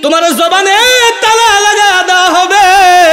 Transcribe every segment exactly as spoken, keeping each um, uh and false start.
তোমার জবানে তালা লাগা দেওয়া হবে।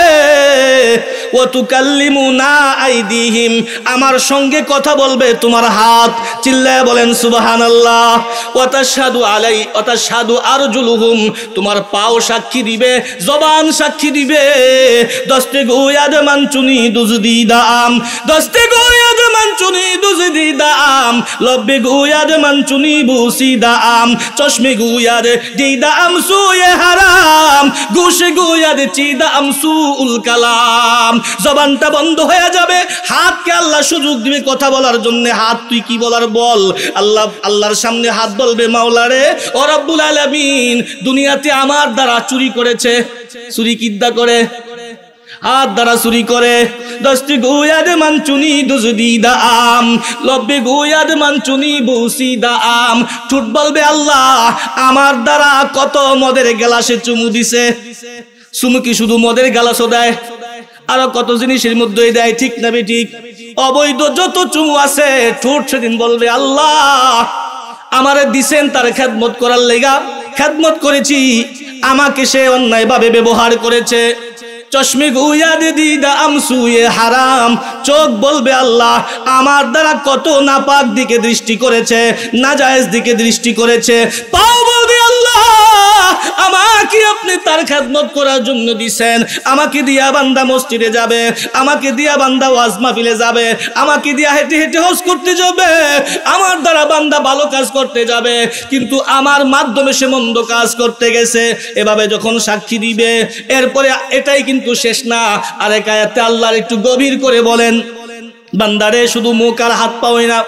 ওয়া তুকাল্লিমুনা আইদিহিম, আমার সঙ্গে কথা বলবে তোমার হাত। চিল্লায় বলেন সুবহানাল্লাহ। ওয়া তাশহাদু আলাই ওয়া তাশহাদু আরজুলুহুম, তোমার পাও সাক্ষী দিবে, জবান সাক্ষী দিবে। দস্তে গোয়াদ মানচুনি দুজদি দাম, দস্তে গোয়াদ মানচুনি দুজদি দাম, লব্বে গোয়াদ মানচুনি বুসি দাম, চশমে গোয়াদ দিদাম সুয়ে হারাম, গুশে গোয়াদ চিদাম সুউল কালাম। জবানটা বন্ধ হয়ে যাবে, হাতকে আল্লাহ সুযোগ দিবে কথা বলার জন্য। হাত তুই কি বলার বল। আল্লাহ আল্লাহর সামনে হাত বলবে, মাওলারে ও রব্বুল আলামিন, দুনিয়াতে আমার দ্বারা চুরি করেছে। চুরি কিদ্দা করে? হাত দ্বারা চুরি করে। দশটি গোয়াদ মানচুনি দুজদি দাম, লব্বে গোয়াদ মানচুনি বসি দাম। ঠোঁট বলবে, আল্লাহ আমার দ্বারা কত মদের গ্লাসে চুমু দিছে। চুমু কি শুধু মদের গ্লাসও দেয়, আরো কত জিনিসের মধ্যে দেয়, ঠিক না বেঠিক? অবৈধ যত চুমু আছে, ঠোঁট সেদিন বলবে, আল্লাহ আমারে দিছেন তার খেদমত করার লেগা, খেদমত করেছি, আমাকে সে অন্যায় ভাবে ব্যবহার করেছে। চশমে গুয়াদ দিদাম সুয়ে হারাম, চোখ বলবে, আল্লাহ আমার দ্বারা কত নাপাক দিকে দৃষ্টি করেছে, নাজায়েজ দিকে দৃষ্টি করেছে। পাও বলবে, আল্লাহ আমাকে আপনি তার খেদমত করার জন্য দিছেন, আমাকে দিয়া বান্দা মসজিদে যাবে, আমাকে দিয়া বান্দা ওয়াজ মাহফিলে যাবে, আমাকে দিয়া হেঁটে হেঁটে হজ করতে যাবে, আমার দ্বারা বান্দা ভালো কাজ করতে যাবে, কিন্তু আমার মাধ্যমে সে মন্দ কাজ করতে গেছে। এভাবে যখন সাক্ষী দিবে, এরপরে এটাই কিন্তু শেষ না। আরেক আয়াতে আল্লাহ একটু গভীর করে বলেন, বান্দারে শুধু মুখ আর হাত পাওই না,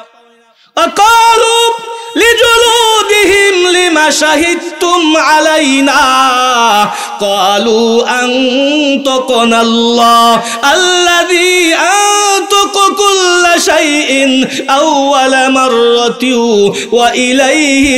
আকালু লিজুলুদিহিম লিমা শাহিদতুম আলাইনা ক্বালু আনতাকানাল্লাহ আল্লাযী আনতাকা কুল্লা শাইইন আউওয়ালা মাররাতিন ওয়া ইলাইহি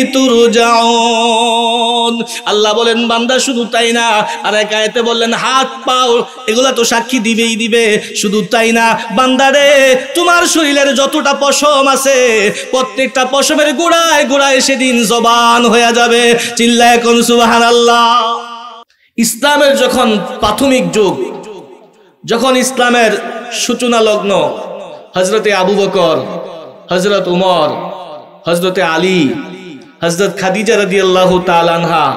তুরজাউন। আল্লাহ বলেন, বান্দা শুধু তাই না, আর এক আয়াতে বললেন হাত পাও এগুলা তো সাক্ষী দিবেই দিবে। শুধু তাই না, বান্দারে তোমার শরীরের যতটা পশম আছে, প্রত্যেকটা পশমের গোড়ায় গোড়ায় সেদিন জবান হয়ে যাবে। চিল্লায় কোন সুবহানাল্লাহ। ইসলামের যখন প্রাথমিক যুগ, যখন ইসলামের সূচনা লগ্ন, হযরতে আবু বকর, হযরত উমর, হযরতে আলী, হযরত খাদিজা রাদিয়াল্লাহু তাআলা আনহা,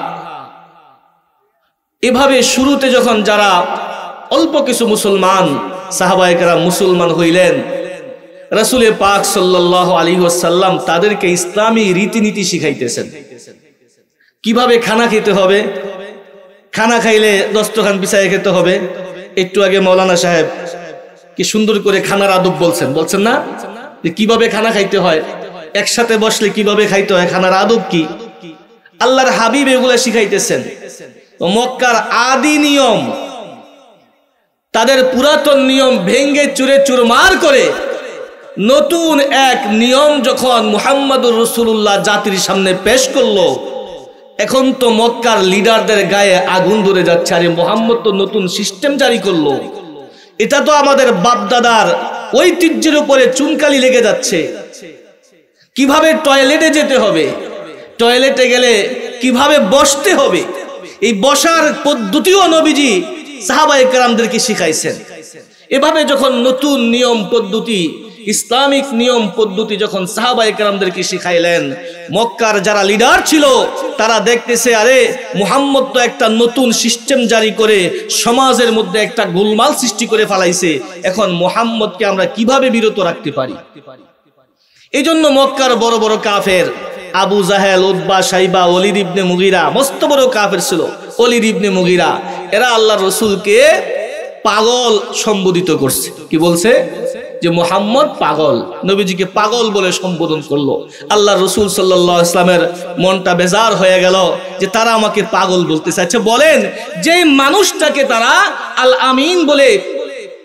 এভাবে শুরুতে যখন যারা অল্প কিছু মুসলমান সাহাবায়ে কেরাম মুসলমান হইলেন, রাসূলে পাক সাল্লাল্লাহু আলাইহি ওয়াসাল্লাম তাদেরকে ইসলামী রীতিনীতি শিখাইতেছেন। কিভাবে খানা খেতে হবে, খানা খাইলে দস্তরখান বিছাইয়ে খেতে হবে। একটু আগে মাওলানা সাহেব কি সুন্দর করে খানার আদব বলছেন, বলছেন না যে কিভাবে খানা খাইতে হয়, একসাথে বসলে কিভাবে খাইতে হয়, খানার আদব কি, আল্লাহর হাবিব এগুলা শিখাইতেছেন। মক্কার আদি নিয়ম, তাদের পুরাতন নিয়ম ভেঙ্গে চুরে চুরমার করে নতুন এক নিয়ম যখন মুহাম্মদুর রাসূলুল্লাহ জাতির সামনে পেশ করলো, এখন তো মক্কার লিডারদের গায়ে আগুন ধরে যাচ্ছে। আরে মুহাম্মদ তো নতুন সিস্টেম জারি করলো, এটা তো আমাদের বাপদাদার ঐতিহ্যের উপরে চুনকালি লেগে যাচ্ছে। কিভাবে টয়লেটে যেতে হবে, টয়লেটে গেলে কিভাবে বসতে হবে, এই বসার পদ্ধতিও নবীজি সাহাবায়ে কেরামদেরকে শিখাইছেন। এভাবে যখন নতুন নিয়ম পদ্ধতি, ইসলামিক নিয়ম পদ্ধতি যখন সাহাবায়ে কেরামদেরকে শিখাইলেন, মক্কার যারা লিডার ছিল তারা দেখতেছে, আরে মুহাম্মদ তো একটা নতুন সিস্টেম জারি করে সমাজের মধ্যে একটা গোলমাল সৃষ্টি করে ফেলাইছে, এখন মুহাম্মদকে আমরা কিভাবে বিরত রাখতে পারি। এই জন্য মক্কার বড় বড় কাফের, আবু জাহেল, উতবা, শাইবা, ওলীদ ইবনে মুগীরা, মস্ত বড় কাফের ছিল। ওলীদ ইবনে মুগীরা, এরা আল্লাহর রাসূলকে পাগল সম্বোধিত করছে। কি বলছে? যে মুহাম্মদ পাগল, নবীজিকে পাগল বলে সম্বোধন করলো। আল্লাহর রাসূল সাল্লাল্লাহু আলাইহি ওয়াসাল্লামের মনটা বেজার হয়ে গেল যে তারা আমাকে পাগল বলতেছে। আচ্ছা বলেন, যে মানুষটাকে তারা আল আমিন বলে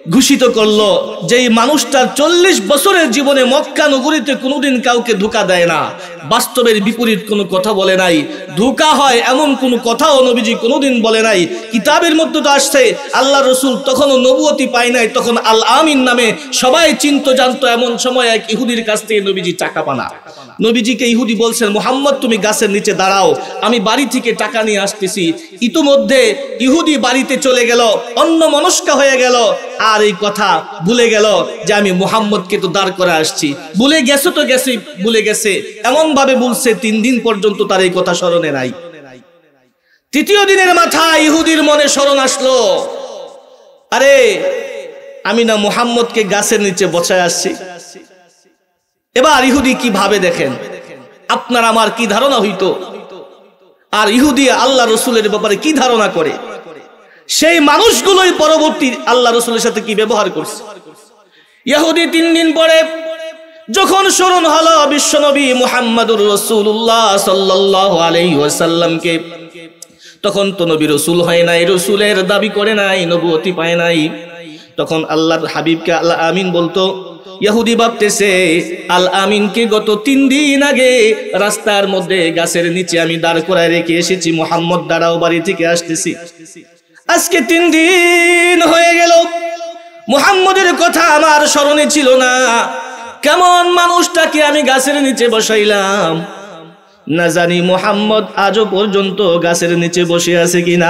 ঘোষিত করলো যে এই মানুষটার চল্লিশ বছরের জীবনে মক্কা নগরীতে কোনোদিন কাউকে ধোঁকা দেয় না, বাস্তবের বিপরীত কোনো কথা বলে নাই, ধোঁকা হয় এমন কোনো কথাও নবীজি কোনোদিন বলে নাই। কিতাবের মধ্যে তো আসছে আল্লাহ রসুল তখনও নবুয়তি পায় নাই, তখন আল আমিন নামে সবাই চিনতো জানতো। এমন সময় এক ইহুদির কাছ থেকে নবীজি টাকা পানা। নবীজিকে ইহুদি বলছেন, মুহাম্মদ তুমি গাছের নিচে দাঁড়াও, আমি বাড়ি থেকে টাকা নিয়ে আসতেছি। ইতিমধ্যে ইহুদি বাড়িতে চলে গেল, অন্য মনস্কা হয়ে গেল, আর এই কথা ভুলে গেল যে আমি মুহাম্মদকে তো দাঁড় করে আসছি। ভুলে গেছে তো গেছে, ভুলে গেছে এমন ভাবে বলছে তিন দিন পর্যন্ত তার এই কথা স্মরণে নাই। তৃতীয় দিনের মাথায় ইহুদির মনে স্মরণ আসলো, আরে আমি না মুহাম্মদকে গাছের নিচে বসায় আসছি। এবার ইহুদি কি ভাবে দেখেন, আপনার আমার কি ধারণা হইতো, আর ইহুদি আল্লাহ রসুলের ব্যাপারে কি ধারণা করে, সেই মানুষগুলোই পরবর্তী আল্লাহ রসুলের সাথে কি ব্যবহার করছে। ইহুদি তিন দিন পরে যখন স্মরণ হলো বিশ্বনবী মুহাম্মদুর রাসূলুল্লাহ সাল্লাল্লাহু আলাইহি ওয়াসাল্লামকে, তখন তো নবী রসুল হয় নাই, রসুলের দাবি করে নাই, নবুয়তি পায় নাই। তখন আল্লাহর হাবিবকে আল আমিন বলতো। ইহুদি ভাবতেছে আল আমিনকে গত তিন দিন আগে রাস্তার মধ্যে গাছের নিচে আমি দাঁড় করায় রেখে এসেছি, মুহাম্মদ দাঁড়াও বাড়ি থেকে আসতেছি। আজকে তিন দিন হয়ে গেল, মুহাম্মদের কথা আমার স্মরণে ছিল না। কেমন মানুষটাকে আমি গাছের নিচে বসাইলাম, না জানি মুহাম্মদ আজও পর্যন্ত গাছের নিচে বসে আছে কিনা।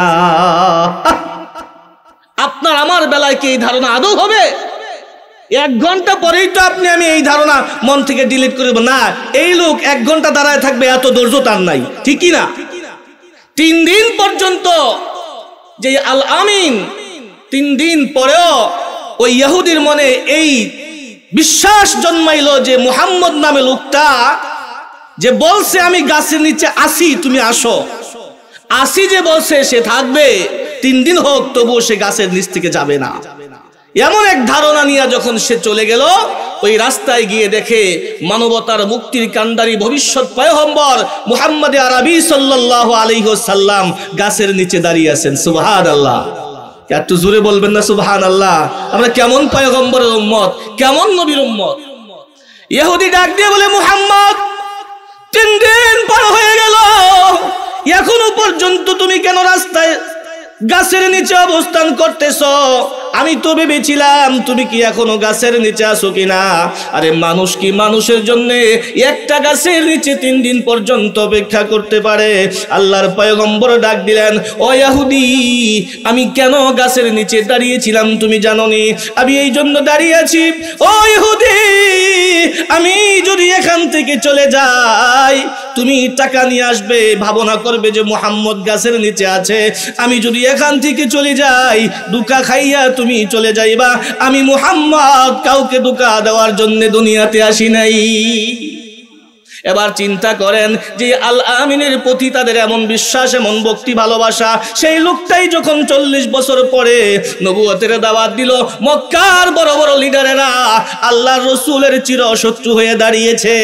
আপনার আমার বেলায় কি এই ধারণা আদৌ হবে? এক ঘন্টা পরেই তো আপনি আমি এই ধারণা মন থেকে ডিলিট করব না। এই লোক এক ঘন্টা দাঁড়ায় থাকবে এত ধৈর্য তার নাই, ঠিক কি না? তিন দিন পর্যন্ত যে আল আমিন, তিন দিন পরেও ওই ইহুদির মনে এই বিশ্বাস জন্মাইলো যে মুহাম্মদ নামে লোকটা যে বলছে আমি গাছের নিচে আসি, তুমি আসো, আসি যে বলছে সে থাকবে, তিন দিন হোক তবুও সে গাছের নিচ থেকে যাবে না। এমন এক ধারণা নিয়ে যখন সে চলে গেল, ওই রাস্তায় গিয়ে দেখে মানবতার মুক্তির কান্ডারি ভবিষ্যৎ পয়গম্বর মুহাম্মদ আরবি সাল্লাল্লাহু আলাইহি ওয়াসাল্লাম গাছের নিচে দাঁড়িয়ে আছেন। সুবহানাল্লাহ, একটু জোরে বলবেন না সুবহানাল্লাহ? আমরা কেমন পয়গম্বরের উম্মত, কেমন নবীর উম্মত। ইহুদি ডাক দিয়ে বলে, মুহাম্মদ তিন দিন পার হয়ে গেল, এখনো পর্যন্ত তুমি কেন রাস্তায় গাছের নিচে অবস্থান করতেছ? আমি তো ভেবেছিলাম তুমি কি এখনো গাছের নিচে আছো কিনা। আরে মানুষ কি মানুষের জন্য একটা গাছের নিচে তিন দিন পর্যন্ত অপেক্ষা করতে পারে? আল্লাহর পয়গম্বর ডাক দিলেন, ও ইহুদি, আমি কেন গাছের নিচে দাঁড়িয়েছিলাম তুমি জানোনি? আমি এই জন্য দাঁড়িয়ে আছি, ও ইহুদি, আমি যদি এখান থেকে চলে যাই তুমি টাকা নিয়ে আসবে, ভাবনা করবে যে মুহাম্মদ গাছের নিচে আছে। আমি যদি এখান থেকে চলে যাই ধোঁকা খাইয়া তুমি চলে যাইবা। আমি মুহাম্মদ কাউকে ধোঁকা দেওয়ার জন্য দুনিয়াতে আসি নাই। এবার চিন্তা করেন যে আল আমিনের প্রতি তাদের এমন বিশ্বাস, এমন ভক্তি ভালোবাসা, সেই লোকটাই যখন চল্লিশ বছর পরে নবুয়তের দাওয়াত দিল, মক্কার বড় বড় লিডারেরা আল্লাহর রসুলের চিরশত্রু হয়ে দাঁড়িয়েছে,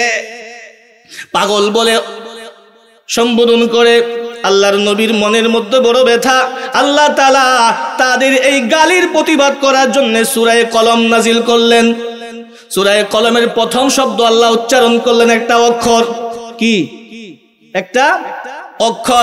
পাগল বলে সম্বোধন করে। আল্লাহর নবীর মনের মধ্যে বড় ব্যথা। আল্লাহ তাআলা তাদের এই গালির প্রতিবাদ করার জন্য সূরা কলম নাজিল করলেন। সূরা কলমের প্রথম শব্দ আল্লাহ উচ্চারণ করলেন একটা অক্ষর, কি একটা অক্ষর,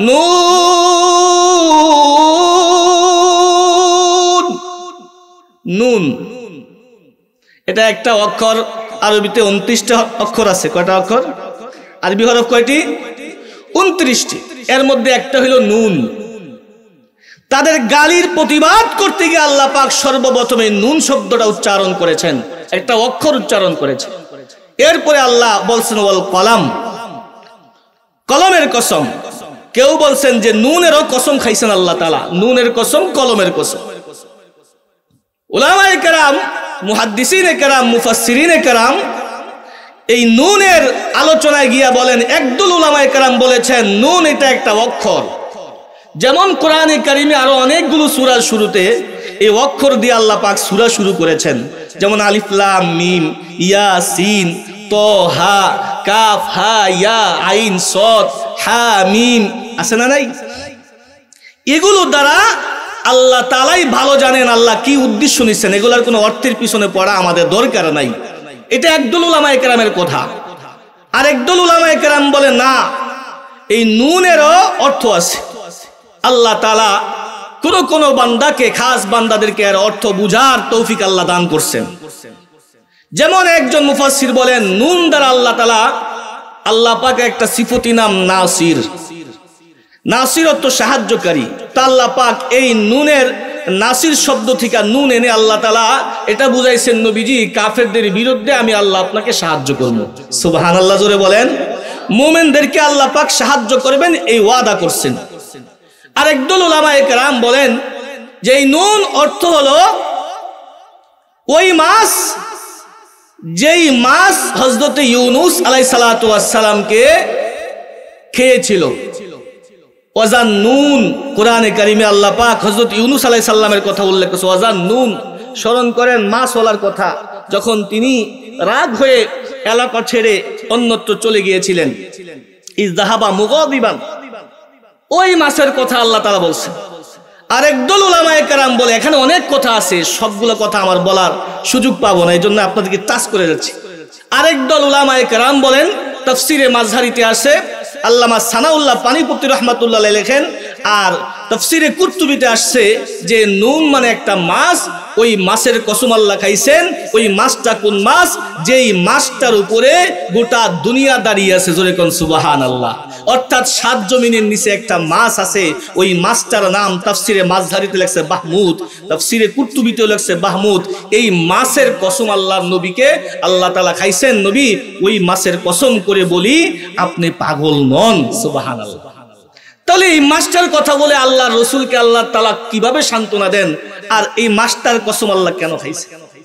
নুন। নুন এটা একটা অক্ষর। আরবিতে উনত্রিশটা অক্ষর আছে। কয়টা অক্ষর? আরবি হরফ কয়টি? উনত্রিশটি। এর মধ্যে একটা হলো নুন। তাদের গালির প্রতিবাদ করতে গিয়ে আল্লাহ পাক সর্বপ্রথমে নুন শব্দটা উচ্চারণ করেছেন, একটা অক্ষর উচ্চারণ করেছেন। এরপরে আল্লাহ বলছেন ওয়াল কলম, কলমের কসম। কেউ বলছেন যে নুনেরও কসম খাইছেন আল্লাহ তাআলা, নুনের কসম, কলমের কসম। উলামায়ে কেরাম, মুহাদ্দিসিনে কেরাম, মুফাসসিরিনে কেরাম এই নুনের আলোচনায় গিয়া বলেন, একদল উলামায়ে কেরাম বলেছেন নুন এটা একটা অক্ষর। যেমন কোরআনে কারিমে আরো অনেকগুলো সূরার শুরুতে এই অক্ষর দিয়ে আল্লাহ পাক সূরা শুরু করেছেন, যেমন আলিফ লাম মিম, ইয়াসিন, তাহা, কাফ হা ইয়া আইন সদ হা মিম, আছে না নাই? এগুলো দ্বারা আল্লাহ তাআলাই ভালো জানেন আল্লাহ কি উদ্দেশ্য নিচ্ছেন, এগুলার কোনো অর্থের পিছনে পড়া আমাদের দরকার নাই। এটা একদল উলামায়ে কেরামের কথা। আর একদল উলামায়ে কেরাম বলে না, এই নুনেরও অর্থ আছে। আল্লাহ তাআলা কোন কোন বান্দাকে, খাস বান্দাদেরকে এর অর্থ বুঝার তৌফিক আল্লাহ দান করছেন। যেমন একজন মুফাসসির বলেন, নুন দ্বারা আল্লাহ তাআলা, আল্লাহ পাকের একটা সিফতি নাম নাসির। নাসির অর্থ সাহায্যকারী। তা আল্লাহ পাক এই নুনের নাসির শব্দ থেকে নুন এনে আল্লাহ তাআলা এটা বুঝাইছেন, নবীজি কাফেরদের বিরুদ্ধে আমি আল্লাহ আপনাকে সাহায্য করব। সুবহানাল্লাহ, জোরে বলেন। মুমিনদেরকে আল্লাহ পাক সাহায্য করবেন এই ওয়াদা করছেন। আর একদল উলামায়ে কেরাম বলেন যে এই নুন অর্থ হলো ওই মাছ, যেই মাছ হযরত ইউনূস আলাইহিস সালাতু ওয়াস সালামকে খেয়েছিল। ওয়াজান নুন, কোরআনে কারিমে আল্লাহ পাক হযরত ইউনূস আলাইহিস সালামের কথা উল্লেখ করেছে। ওয়াজান নুন, স্মরণ করেন মাছওয়ালার কথা, যখন তিনি রাগ হয়ে এলাকা ছেড়ে অন্যত্র চলে গিয়েছিলেন। ইযহাবা মুগাদিবান, ওই মাছের কথা আল্লাহ তাআলা বলছেন। আর একদল উলামায়ে কেরাম বলে, এখানে অনেক কথা আছে, সবগুলো কথা আমার বলার সুযোগ পাবো না, এই জন্য আপনাদেরকে টাচ করে যাচ্ছি। আরেকদল উলামায়ে কেরাম বলেন, তাফসিরে মাযহারিতে আছে, আল্লামা সানাউল্লাহ পানিপতি রাহমাতুল্লাহ আলাইহি লেখেন, আর তাফসিরে কুরতুবিতে আসছে যে নুন মানে একটা মাছ, ওই মাছের কসম আল্লাহ খাইছেন। ওই মাছটা কোন মাছ? যেই মাছটার উপরে গোটা দুনিয়া দাঁড়িয়ে আছে। জোরে কোন সুবহানাল্লাহ। অর্থাৎ সাত জমিনের নিচে একটা মাছ আছে, ওই মাছটার নাম তাফসিরে মাযহারিতে লেখছে বাহমুদ, তাফসিরে কুরতুবিতে লেখছে বাহমুদ। এই মাছের কসম আল্লাহর নবীকে আল্লাহ তাআলা খাইছেন। নবী, ওই মাছের কসম করে বলি আপনি পাগল নন। সুবহানাল্লাহ। তাহলে এই মাছটার কথা বলে আল্লাহ রসুলকে আল্লাহ তাআলা কিভাবে সান্ত্বনা দেন, আর এই মাছটার কসম আল্লাহ কেন খাইছে?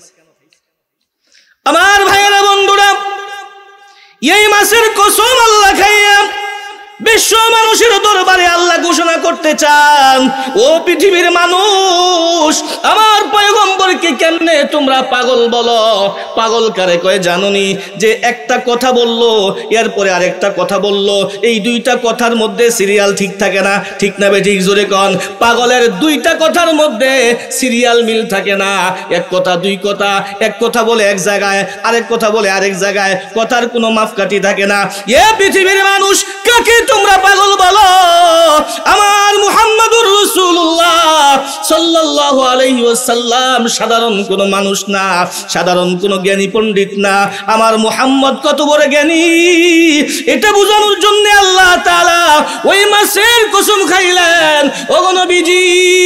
আমার ভাইয়েরা, বন্ধুরা, এই মাছের কসম আল্লাহ খাইয়া বিশ্ব মানুষের দরবারে আল্লাহ ঘোষণা করতে চান, ও পৃথিবীর মানুষ, আমার পয়গম্বরকে কেমনে তোমরা পাগল বলো? পাগল কারে কয় জানোনি? যে একটা কথা বললো, এরপরে আরেকটা কথা বললো, এই দুইটা কথার মধ্যে সিরিয়াল ঠিক থাকে না। ঠিক না বে ঠিক? জোরে কন। পাগলের দুইটা কথার মধ্যে সিরিয়াল মিল থাকে না। এক কথা দুই কথা, এক কথা বলে এক জায়গায়, আরেক কথা বলে আরেক জায়গায়, কথার কোনো মাপকাঠি থাকে না। এ পৃথিবীর মানুষ, কাকে তোমরা পাগল বলো? আমার মুহাম্মদুর রাসূলুল্লাহ সাল্লাল্লাহু আলাইহি ওয়াসাল্লাম সাধারণ কোন মানুষ না, সাধারণ কোন জ্ঞানী পণ্ডিত না। আমার মুহাম্মদ কত বড় জ্ঞানী, এটা বোঝানোর জন্য আল্লাহ তাআলা ওই মাছের কসম খাইলেন। ওগো নবীজি,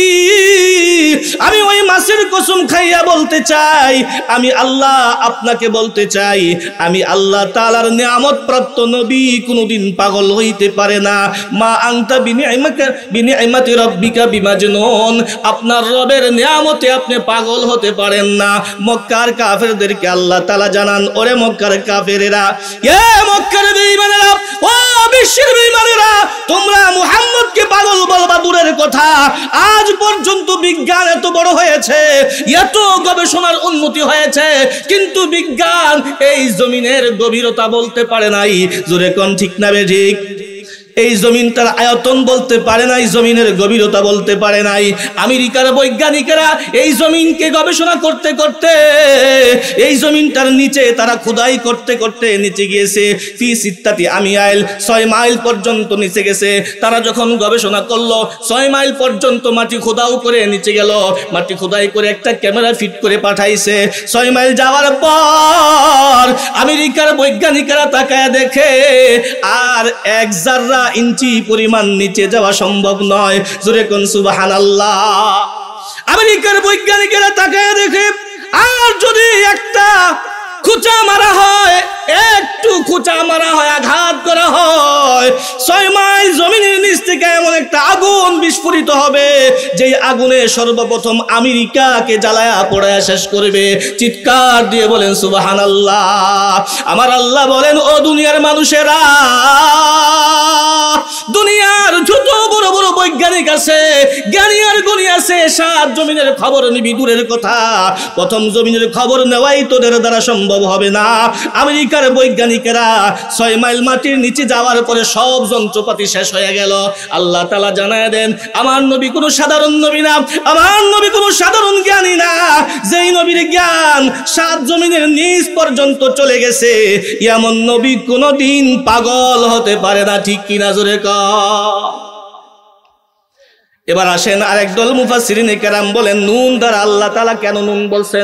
আমি ওই মাছের কসম খাইয়া বলতে চাই, আমি আল্লাহ আপনাকে বলতে চাই, আমি আল্লাহ তাআলার নিয়ামত প্রাপ্ত নবী কোনদিন পাগল হইতে পারে না। মা আনতা বিনিআমাতি বিনিআমাতি রাব্বিকা বিমাজনুন, আপনার রবের নিয়ামতে আপনি পাগল হতে পারেন না। মক্কার কাফেরদেরকে আল্লাহ তাআলা জানান, ওরে মক্কার কাফেরেরা, এ মক্কার বেঈমানেরা, ও বিশ্বের বেঈমানেরা, তোমরা মুহাম্মদকে পাগল বলবা দূরের কথা, আজ পর্যন্ত বিজ্ঞান এত বড় হয়েছে, এত গবেষণার উন্নতি হয়েছে, কিন্তু বিজ্ঞান এই জমিনের গভীরতা বলতে পারে নাই। জোরে কোন ঠিক না বে ঠিক? এই জমিনটার আয়তন বলতে পারে নাই, জমিনের গভীরতা বলতে পারে নাই। আমেরিকার বৈজ্ঞানিকেরা এই জমিনকে গবেষণা করতে করতে এই জমিনটার নিচে তারা খোদাই করতে করতে নিচে গিয়েছে। ফি সিত্তাতি আমিয়াইল, ছয় মাইল পর্যন্ত নিচে গেছে। তারা যখন গবেষণা করলো, ছয় মাইল পর্যন্ত মাটি খোদাও করে নিচে গেল, মাটি খোদাই করে একটা ক্যামেরা ফিট করে পাঠাইছে। ছয় মাইল যাওয়ার পর আমেরিকার বৈজ্ঞানিকেরা তাকায় দেখে আর এক জাররা ইঞ্চি পরিমাণ নিচে যাওয়া সম্ভব নয়। জোরে কোন সুবহানাল্লাহ। আমেরিকার বৈজ্ঞানিকেরা তাকায় দেখে আর যদি একটা খুঁচা মারা হয়, একটু খুঁচা মারা হয়, আঘাত করা হয়, ছয় মাইল জমিনের নিচ থেকে এমন একটা আগুন বিস্ফোরিত হবে, যেই আগুনে সর্বপ্রথম আমেরিকাকে জ্বালায়া পোড়ায়া শেষ করবে। চিৎকার দিয়ে বলেন সুবহানাল্লাহ। আমার আল্লাহ বলেন, ও দুনিয়ার মানুষেরা, দুনিয়ার যত বড় বড় বৈজ্ঞানিক আছে, জ্ঞানী আর গুণী আছে, সাত জমিনের খবর নিবি দূরের কথা, প্রথম জমিনের খবর নেওয়াই তোদের দ্বারা সম্ভব হবে না। আমেরিকার বৈজ্ঞানিকেরা ছয় মাইল মাটির নিচে যাওয়ার পরে সব যন্ত্রপাতি শেষ হয়ে গেল, আল্লাহ তাআলা জানায় দেন আমার নবী কোনো সাধারণ নবী না, আমার নবী কোনো সাধারণ জ্ঞানী না। যেই নবীর জ্ঞান সাত জমিনের নিচ পর্যন্ত চলে গেছে, এমন নবী কোনোদিন পাগল হতে পারে না। ঠিক কিনা জোরে কও। এবার আসেন আরেক দল মুফাসসিরিনে কেরাম বলেন নুন দ্বারা আল্লাহ তাআলা কেন নুন বলছেন।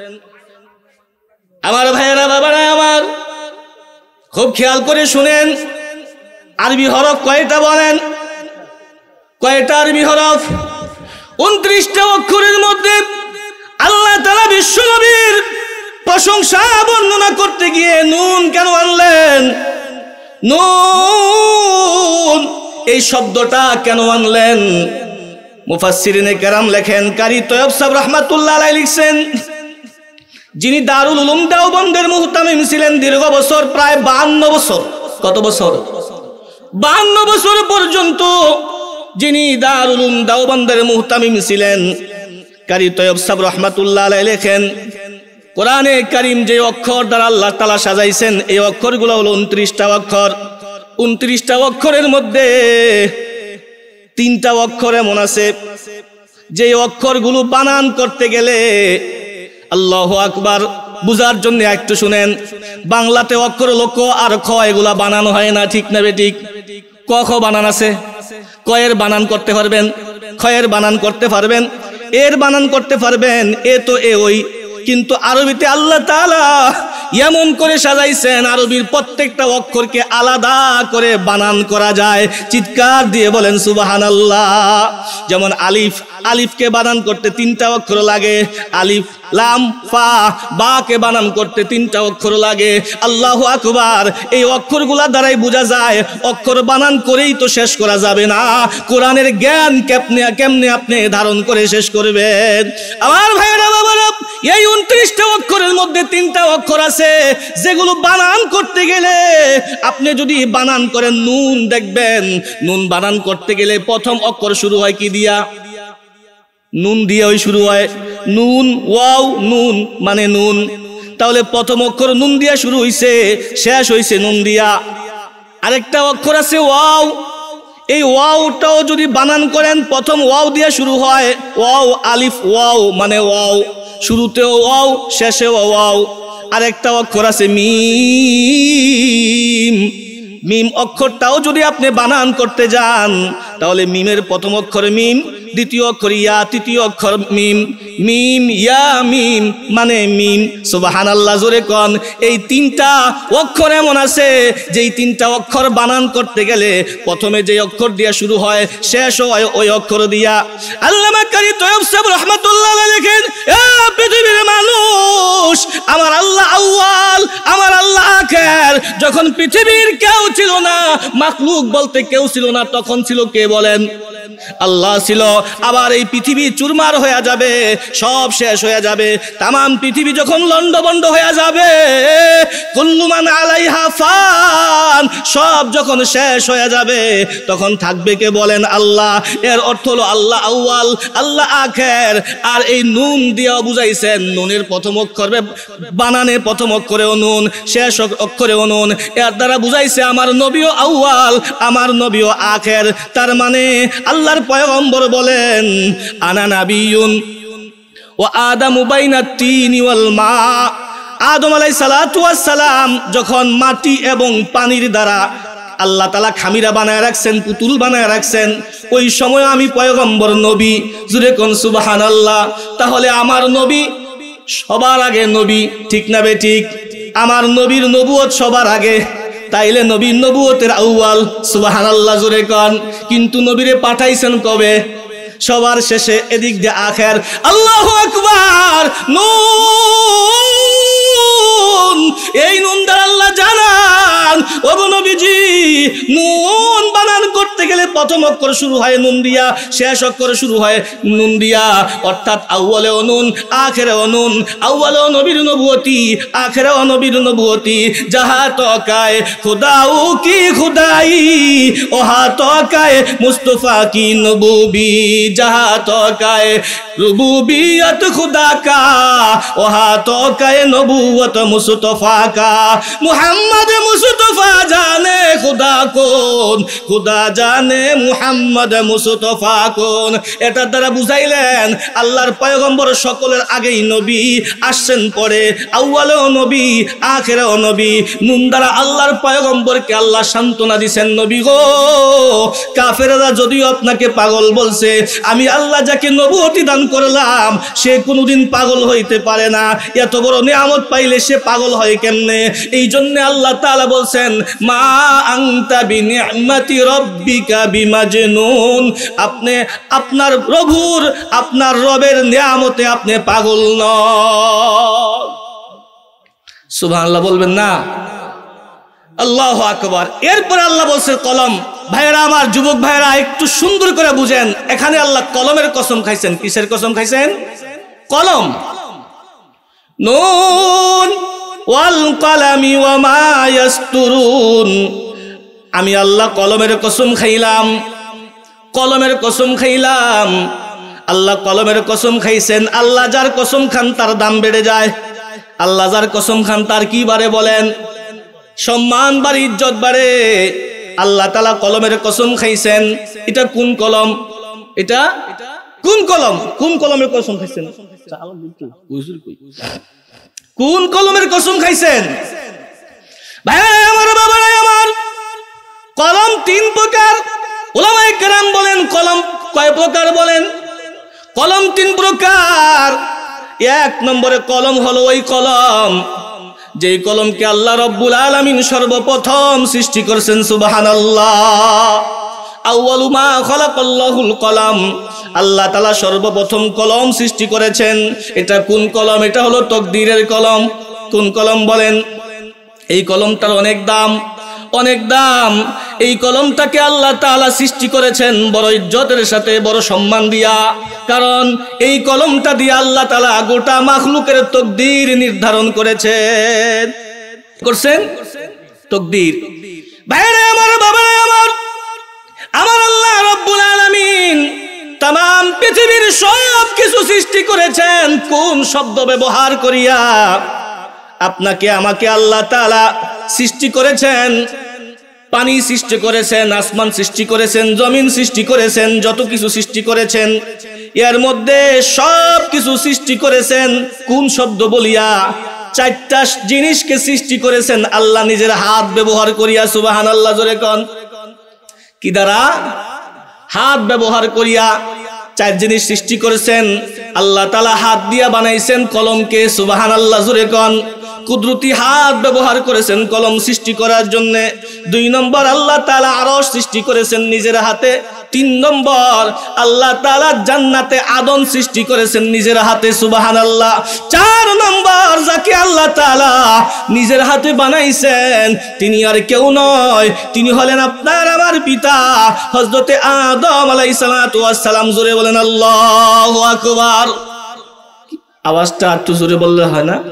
আমার ভাইয়েরা বাবারা আমার খুব খেয়াল করে শুনেন, আরবি হরফ কয়টা বলেন? কয়টা আরবি হরফ? উনত্রিশটা অক্ষরের মধ্যে আল্লাহ তাআলা বিশ্ব নবীর প্রশংসা বর্ণনা করতে গিয়ে নুন কেন আনলেন? নুন এই শব্দটা কেন আনলেন? মুফাসসিরিনে কেরাম লেখেন, কারি তয়ব সাহেব রাহমাতুল্লাহ আলাইহি লিখছেন, যিনি দারুল উলুম দেওবন্দের মুহতামিম ছিলেন দীর্ঘ বছর, প্রায় বাহান্ন বছর। কত বছর? বাহান্ন বছর পর্যন্ত যিনি দারুল উলুম দেওবন্দের মুহতামিম ছিলেন, কারি তয়ব সাহেব রাহমাতুল্লাহ আলাইহি লেখেন, কোরআনে কারীম যে অক্ষর দ্বারা আল্লাহ তাআলা সাজাইছেন এই অক্ষরগুলো হলো উনত্রিশটা অক্ষর। উনত্রিশটা অক্ষরের মধ্যে তিনটা অক্ষর এমন আছে যে অক্ষরগুলো বানান করতে গেলে, আল্লাহু আকবার, বুঝার জন্য একটু শুনেন, বাংলাতে অক্ষর হলো ক আর খ, এগুলা বানানো হয় না। ঠিক না বেঠিক? ক খ বানান আছে, ক এর বানান করতে পারবেন, খ এর বানান করতে পারবেন, এর বানান করতে পারবেন, এ তো এ ওই। কিন্তু আরবিতে আল্লাহ তাআলা এমন করে সাজাইছেন আরবির প্রত্যেকটা অক্ষরকে আলাদা করে বানান করা যায়। চিৎকার দিয়ে বলেন সুবহানাল্লাহ। যেমন আলিফ, আলিফকে বানান করতে তিনটা অক্ষর লাগে। আলিফ লাম ফা, বা কে বানান করতে তিনটা অক্ষর লাগে। আল্লাহু আকবার। এই অক্ষরগুলা দ্বারাই বোঝা যায় অক্ষর বানান করেই তো শেষ করা যাবে না, কোরআনের জ্ঞান কেমনে কেমনে আপনি ধারণ করে শেষ করবেন। আমার ভাইরা বাবারা, এই উনত্রিশটা অক্ষরের মধ্যে তিনটা অক্ষর আছে যেগুলো বানান করতে গেলে, আপনি যদি বানান করেন নুন, দেখবেন নুন বানান করতে গেলে প্রথম অক্ষর শুরু হয় কি দিয়া? নুন দিয়ে ওই শুরু হয়। নুন ওয়াও নুন মানে নুন। তাহলে প্রথম অক্ষর নুন দিয়া শুরু হইছে, শেষ হইছে নুন দিয়া। আরেকটা অক্ষর আছে ওয়াও, এই ওয়াওটাও যদি বানান করেন প্রথম ওয়াও দিয়া শুরু হয়। ওয়াও আলিফ ওয়াও মানে ওয়াও, শুরুতেও ওয়াও শেষেও ওয়াও। আরেকটা অক্ষর আছে মিম, মিম অক্ষরটাও যদি আপনি বানান করতে যান তাহলে মিমের প্রথম অক্ষর মিম, দ্বিতীয় অক্ষর ইয়া, তৃতীয় অক্ষর মিম, মিম ইয়া মিম মানে মিম। সুবহানাল্লাহ, জোরে কোন। এই তিনটা অক্ষর এমন আছে যেই তিনটা অক্ষর বানান করতে গেলে প্রথমে যে অক্ষর দিয়া শুরু হয় শেষ হয় ওই অক্ষর দিয়া। আল্লামা কারি তয়ব সাহেব রাহমাতুল্লাহ আলাইহি লেখেন, এ পৃথিবীর মানুষ, আমার আল্লাহ আউয়াল, আমার আল্লাহ আখির। যখন পৃথিবীর কেউ ছিল না, মাখলুক বলতে কেউ ছিল না, তখন ছিল কে বলেন? আল্লাহ ছিল। আবার এই পৃথিবী চুরমার হয়ে যাবে, সব শেষ হয়ে যাবে, তামাম পৃথিবী যখন লন্ডভন্ড হয়ে যাবে, কুল্লু মান আলাইহা ফান, সব যখন শেষ হয়ে যাবে তখন থাকবে কে বলেন? আল্লাহ। এর অর্থ হলো আল্লাহ আউয়াল, আল্লাহ আখির। আর এই নুন দিয়ে বুঝাইছেন, নুনের প্রথম অক্ষরে বানানে প্রথম অক্ষরেও নুন, শেষ অক্ষরেও নুন। এর দ্বারা বুঝাইছে আমার নবীও আউয়াল, আমার নবীও আখির। তার মানে আল্লাহর পয়গম্বর বলেন, আনা নাবিয়ুন ওয়া আদামু বাইনাত তিনি ওয়াল মা। আদম আলাইহিস সালাতু ওয়াস সালাম যখন মাটি এবং পানির দ্বারা আল্লাহ তাআলা খামিরা বানায় রাখছেন, পুতুল বানায় রাখছেন, ওই সময় আমি পয়গম্বর নবী। জুরে কোন সুবহানাল্লাহ। তাহলে আমার নবী সবার আগে নবী, ঠিক না বেঠিক? আমার নবীর নবুয়ত সবার আগে, তাইলে নবীর নবুয়তের আউয়াল। সুবহানাল্লাহ, জোরে কোন। কিন্তু নবীরে পাঠাইছেন কবে? সবার শেষে, এদিক দিয়ে আখির। আল্লাহু আকবার। নুন, এই নুন দ্বারা আল্লাহ জানান, ওগো নবীজি, নুন বানান করতে গেলে প্রথম অক্ষর শুরু হয় নুন দিয়া, শেষ অক্ষর শুরু হয় নুন দিয়া। অর্থাৎ আউয়ালেও নুন, আখিরেও নুন। আউয়ালেও নবীর নবুয়তি, আখিরেও নবীর নবুয়তি। যাহা তকায় খুদাউ কি খুদাই, ওহা তকায় মুস্তাফা কি নবুবি। যাহা তকায় রুবুবিয়ত খুদা কা, ওহা তকায় নবুয়ত মুস্তাফা কা। মুহাম্মদ মুস্তাফা জানে খুদা কোন, খুদা জানে মুহাম্মদ মুস্তাফা কোন। এটার দ্বারা বুঝাইলেন আল্লাহর পয়গম্বর সকলের আগেই নবী, আসছেন পরে, আউয়ালেও নবী আখেরেও নবী। নুন দ্বারা আল্লাহর পয়গম্বরকে আল্লাহ সান্ত্বনা দিছেন, নবী গো কাফেররা যদিও আপনাকে পাগল বলছে, আমি আল্লাহ যাকে নবুয়তি দান করলাম সে কোনোদিন পাগল হইতে পারে না। এত বড় নিয়ামত পাইলে সে পাগল হয় কেমনে? এই জন্য আল্লাহ তাআলা বলছেন মা আনতা বিনিআমাতি রাব্বিকা বিমাজনুন, আপনি আপনার প্রভুর আপনার রবের নিয়ামতে আপনি পাগল নন। সুবহানাল্লাহ বলবেন না? আল্লাহু আকবার। এরপর আল্লাহ বলছে কলম। ভাইয়েরা আমার, যুবক ভাইয়েরা একটু সুন্দর করে বুঝেন, এখানে আল্লাহ কলমের কসম খাইছেন। কিসের কসম খাইছেন? কলম। নুন ওয়াল কলামি ওয়া মা ইয়াসতুরুন, আমি আল্লাহ কলমের কসম খাইলাম, কলমের কসম খাইলাম। আল্লাহ কলমের কসম খাইছেন। আল্লাহ যার কসম খান তার দাম বেড়ে যায়। আল্লাহ যার কসম খান তার কি বাড়ে বলেন? সম্মান বাড়ে, ইজ্জত বাড়ে। আল্লাহ তাআলা কলমের কসম খাইছেন। এটা কোন কলম? এটা কোন কলম? কোন কলমের কসম খাইছেন? কোন কলমের কসম খাইছেন? ভাই আমার, বাবারা আমার, কলম তিন প্রকার। উলামায়ে কেরাম বলেন কলম কয় প্রকার বলেন? কলম তিন প্রকার। এক নম্বরে কলম হলো ওই কলম যেই কলমকে আল্লাহ রব্বুল আলামিন সর্বপ্রথম সৃষ্টি করেছেন। সুবহানাল্লাহ। আউয়ালু মা খালাকাল্লাহুল কলম, আল্লাহ তাআলা সর্বপ্রথম কলম সৃষ্টি করেছেন। এটা কোন কলম? এটা হলো তাকদীরের কলম। কোন কলম বলেন? এই কলমটার অনেক দাম, অনেক দাম। এই কলমটাকে আল্লাহ তাআলা সৃষ্টি করেছেন বড় ইজ্জতের সাথে, বড় সম্মান দিয়া। কারণ এই কলমটা দিয়ে আল্লাহ তাআলা গোটা মাখলুকের তাকদীর নির্ধারণ করেছেন। করছেন তাকদীর। ভাইরা আমার, বাবারা আমার, আমার আল্লাহ রব্বুল আলামিন তাম পৃথিবীর সব কিছু সৃষ্টি করেছেন কোন শব্দ ব্যবহার করিয়া? আপনাকে আমাকে আল্লাহ তাআলা সৃষ্টি করেছেন। পানি সৃষ্টি করেছেন, আসমান সৃষ্টি করেছেন, জমিন সৃষ্টি করেছেন, যত কিছু সৃষ্টি করেছেন এর মধ্যে সব কিছু সৃষ্টি করেছেন কোন শব্দ বলিয়া? চারটা জিনিসকে সৃষ্টি করেছেন আল্লাহ নিজের হাত ব্যবহার করিয়া। সুবহানাল্লাহ জোরে কোন। কি দ্বারা? হাত ব্যবহার করিয়া চার জিনিস সৃষ্টি করেছেন আল্লাহ তাআলা। হাত দিয়া বানাইছেন কলমকে। সুবহানাল্লাহ জোরে কোন। কুদরতি হাত ব্যবহার করেছেন কলম সৃষ্টি করার জন্য। দুই নম্বর আল্লাহ তাআলা আরশ সৃষ্টি করেছেন নিজের হাতে। তিন নম্বর আল্লাহ তাআলা জান্নাতে আদম সৃষ্টি করেছেন নিজের হাতে। সুবহানাল্লাহ। চার নম্বর যাকে আল্লাহ তাআলা নিজের হাতে বানাইছেন তিনি আর কেউ নয়, তিনি হলেন আপনার আমার পিতা হযরতে আদম আলাইহিস সালাতু ওয়াস সালাম। জোরে বলেন আল্লাহু আকবার। আওয়াজটা একটু জোরে বললে হয় না?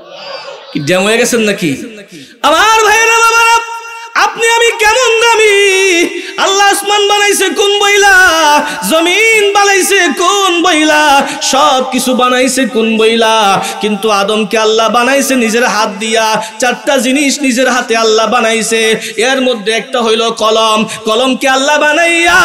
কি জ্যাম হয়ে গেছেন নাকি? আমার ভাইরা বাবারা, আপনি আমি কেমন দামি! আল্লাহ আসমান বানাইছে কোন বইলা, জমিন বানাইছে কোন বইলা, সব কিছু বানাইছে কোন বইলা, কিন্তু আদমকে আল্লাহ বানাইছে নিজের হাত দিয়া। চারটা জিনিস নিজের হাতে আল্লাহ বানাইছে। এর মধ্যে একটা হইল কলম। কলমকে আল্লাহ বানাইয়া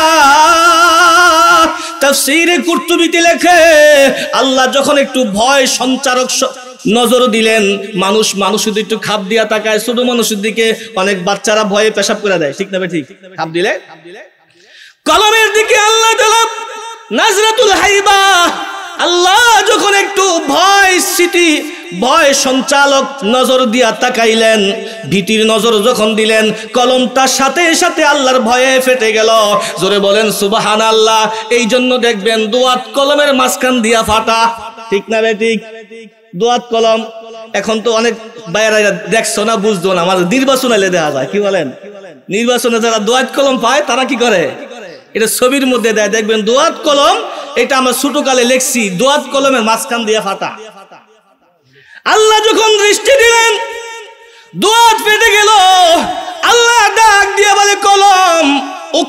তাফসীরে কুরতুবীতে লেখে আল্লাহ যখন একটু ভয় সঞ্চারক নজর দিলেন, মানুষ মানুষ যদি একটু খাপ দিয়া তাকায় ছোট মানুষের দিকে, অনেক বাচ্চারা ভয়ে পেশাব করে দেয়, ঠিক না ঠিক? খাপ দিলে কলমের দিকে আল্লাহ তাআলা নাজরাতুল হাইবা, আল্লাহ যখন একটু ভয় স্মৃতি ভয় সঞ্চালক নজর দিয়া তাকাইলেন, ভীতির নজর যখন দিলেন, কলমটা সাথে সাথে আল্লাহর ভয়ে ফেটে গেল। জোরে বলেন সুবহানাল্লাহ। এই জন্য দেখবেন দোয়াত কলমের মাঝখান দিয়া ফাটা, ঠিক না ঠিক? দোয়াত কলম এখন তো অনেক বাইরে দেখছো না, বুঝতো না, আমাদের নির্বাচন এলে দেওয়া যায়। কি বলেন? নির্বাচনে যারা দোয়াত কলম পায় তারা কি করে? এটা ছবির মধ্যে দেয়, দেখবেন দোয়াত কলম। এটা আমরা ছোট কালে লেখছি, দোয়াত কলমের মাঝখান দিয়ে ফাটা। আল্লাহ যখন দৃষ্টি দিলেন দোয়াত ফেটে গেল, আল্লাহ ডাক দিয়ে বলে কলম উক্তুব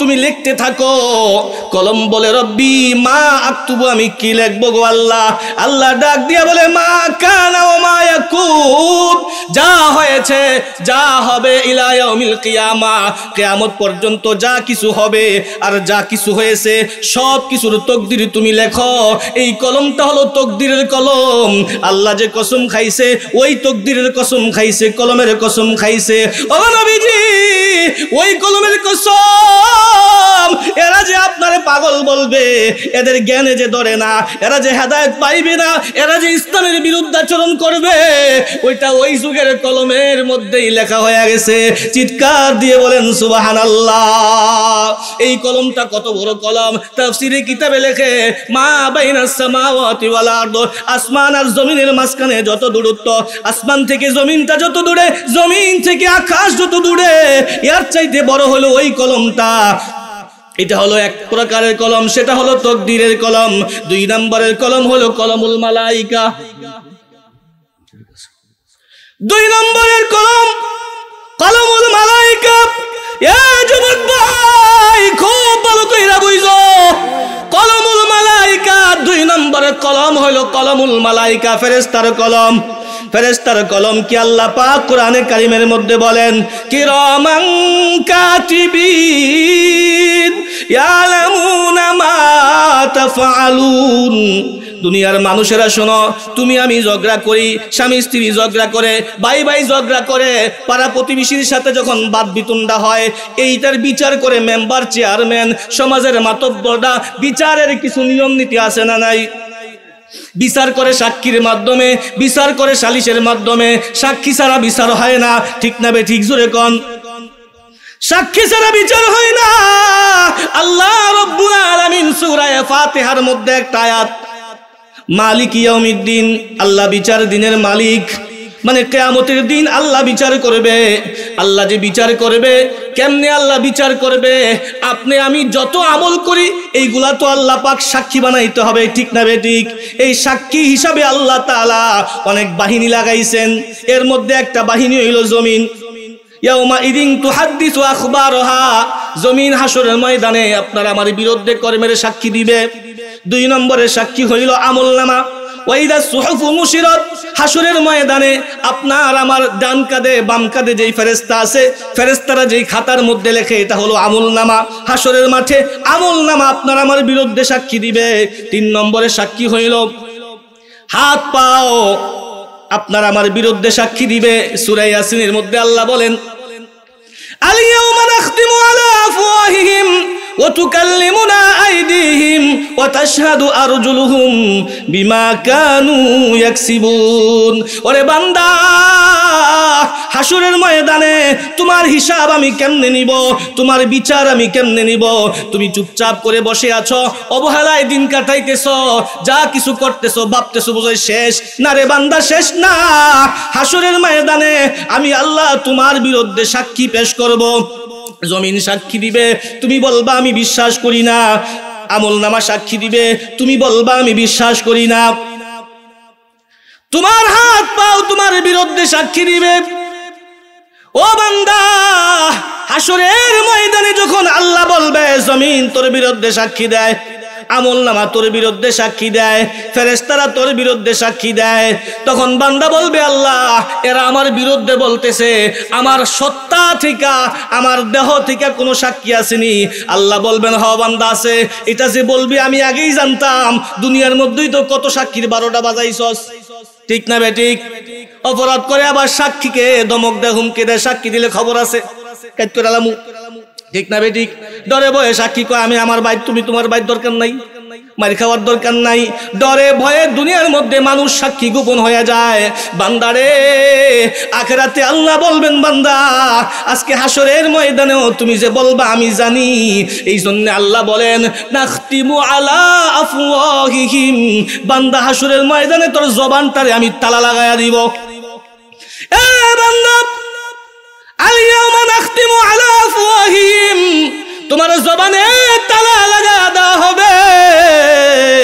তুমি লিখতে থাকো। কলম বলে রব্বি মা আক্তুবু, আমি কি লিখবো গো আল্লাহ? আল্লাহ ডাক দিয়া বলে মা কানা ওয়া মা ইয়াকুন, যা হয়েছে যা হবে ইলা ইয়াউমিল কিয়ামা, কিয়ামত পর্যন্ত যা কিছু হবে আর যা কিছু হয়েছে সব কিছুর তকদির তুমি লেখো। এই কলমটা হলো তকদিরের কলম। আল্লাহ যে কসম খাইছে ওই তকদিরের কসম খাইছে, কলমের কসম খাইছে। ও নবীজি ওই কলমের কসম, এরা যে আপনারে পাগল বলবে, এদের জ্ঞানে যে ধরে না, এরা যে হেদায়েত পাইবে না, এরা যে ইসলামের বিরুদ্ধাচরণ করবে, ওইটা ওই যুগের কলমের মধ্যেই লেখা হয়ে গেছে। চিৎকার দিয়ে বলেন সুবহানাল্লাহ। এই কলমটা কত বড় কলম, তাফসীরে কিতাবে লেখে মা বাইনাস সামাওয়াতি ওয়াল আরদ, আসমান আর জমিনের মাঝখানে যত দূরত্ব, আসমান থেকে জমিনটা যত দূরে, জমিন থেকে আকাশ যত দূরে, এর চাইতে বড় হলো ওই কলমটা। এটা হলো এক প্রকারের কলম, সেটা হলো তকদিরের কলম। দুই নম্বরের কলম হলো কলমুল মালাইকা। দুই নম্বরের কলম কলমুল মালাইকা। এ যুবক ভাই খুব ভালো কইরা বুঝো, কলমুল মালাইকা দুই নম্বরের কলম হলো কলমুল মালাইকা, ফেরেশতার কলম। ফেরেশতার কলম কি আল্লাহ পাক কোরআনে কারীমের মধ্যে বলেন কিরামান কাতিবিন ইয়ালামুনা মা তাফআলুন। দুনিয়ার মানুষেরা শোনো, তুমি আমি ঝগড়া করি, স্বামী স্ত্রী ঝগড়া করে, ভাই ভাই ঝগড়া করে, পাড়া প্রতিবেশীর সাথে যখন বাদ বিতণ্ডা হয়, এইটার বিচার করে মেম্বার চেয়ারম্যান সমাজের মাতব্বররা। বিচারের কিছু নিয়ম নীতি আছে না নাই? বিচার করে সাক্ষীর মাধ্যমে, বিচার করে সালিশের মাধ্যমে। সাক্ষী ছাড়া বিচার হয় না, ঠিক না বে ঠিক? জোরে কোন। সাক্ষী ছাড়া বিচার হয় না। আল্লাহ রাব্বুল আলামিন সূরা ফাতিহার মধ্যে একটা আয়াত, মালিক ইয়াউমিদ্দিন, আল্লাহ বিচার দিনের মালিক, মানে কিয়ামতের দিন আল্লাহ বিচার করবে। আল্লাহ যে বিচার করবে, কেমনে আল্লাহ বিচার করবে? আপনি আমি যত আমল করি এইগুলা তো আল্লাহ পাক সাক্ষী বানাইতে হবে, ঠিক না বে ঠিক? এই সাক্ষী হিসাবে আল্লাহ তাআলা অনেক বাহিনী লাগাইছেন। এর মধ্যে একটা বাহিনী হইল জমিন। ইয়াউমা ইদিন তুহাদ্দিসু আখবারহা, জমিন হাসরের ময়দানে আপনার আমার বিরুদ্ধে কর্মের সাক্ষী দিবে। দুই নম্বরের সাক্ষী হইল আমলনামা। ওয়াইদা সুহুফু মুশিরাত, হাসরের ময়দানে আপনার আমার ডান কাঁধে বাম কাঁধে যেই ফেরেশতা আছে, ফেরেশতারা যেই খাতার মধ্যে লেখে, এটা হলো আমলনামা। হাসরের মাঠে আমলনামা আপনার আমার বিরুদ্ধে সাক্ষী দিবে। তিন নম্বরের সাক্ষী হইল হাত পাও, আপনার আমার বিরুদ্ধে সাক্ষী দিবে। সূরা ইয়াসিনের মধ্যে আল্লাহ বলেন আল ইয়াউমা নাখতিমু আলা আফওয়াহিহিম ওয়া তুকাল্লিমুনা আইদিহিম ওয়া তাশহাদু আরজুলুহুম বিমা কানু ইয়াকসিবুন। ওরে বান্দা, হাসরের ময়দানে তোমার হিসাব আমি কেমনে নিব, তোমার বিচার আমি কেমনে নিব? তুমি চুপচাপ করে বসে আছো, অবহেলায় দিন কাটাইতেছো, যা কিছু করতেছো ভাবতেছো বোঝায় শেষ। না রে বান্দা, শেষ না। হাসরের ময়দানে আমি আল্লাহ তোমার বিরুদ্ধে সাক্ষী পেশ করব। জমিন সাক্ষী দিবে, তুমি বলবা আমি বিশ্বাস করি না। আমলনামা সাক্ষী দিবে, তুমি বলবা আমি বিশ্বাস করি না। তোমার হাত পাও তোমার বিরুদ্ধে সাক্ষী দিবে। ও বান্দা, হাসরের ময়দানে যখন আল্লাহ বলবে জমিন তোর বিরুদ্ধে সাক্ষী দেয়, আমলনামা তোর বিরুদ্ধে সাক্ষী দেয়, ফেরেশতারা তোর বিরুদ্ধে সাক্ষী দেয়, তখন বান্দা বলবে আল্লাহ এরা আমার বিরুদ্ধে বলতেছে, আমার সত্তা থেকে আমার দেহ থেকে কোনো সাক্ষী আসেনি। আল্লাহ বলবেন হ বান্দা আছে, এটা যে বলবি আমি আগেই জানতাম, দুনিয়ার মধ্যেই তো কত সাক্ষীর বারোটা বাজাইছস, ঠিক না বেঠিক? অপরাধ করে আবার সাক্ষীকে ধমক দেয়, হুমকি দেয়, সাক্ষী দিলে খবর আছে, কাজ করে আলামু, ঠিক না বেঠিক? ডরে ভয়ে সাক্ষী কয় আমি আমার ভাই, তুমি তোমার ভাই, দরকার নাই, মার খাওয়ার দরকার নাই। ডরে ভয়ে দুনিয়ার মধ্যে মানুষ সাক্ষী গোপন হয়ে যায়। বান্দারে, আখিরাতে আল্লাহ বলবেন বান্দা আজকে হাসরের ময়দানেও তুমি যে বলবা আমি জানি। এই জন্য আল্লাহ বলেন নাখতিমু আলা আফওয়াহিহিম, বান্দা হাসরের ময়দানে তোর জবানটারে আমি তালা লাগায়া দিব। এ বান্দা, আল ইয়াউমা নাখতিমু আলা আফওয়াহিহিম, তোমার জবানে তালা লাগা দেওয়া হবে।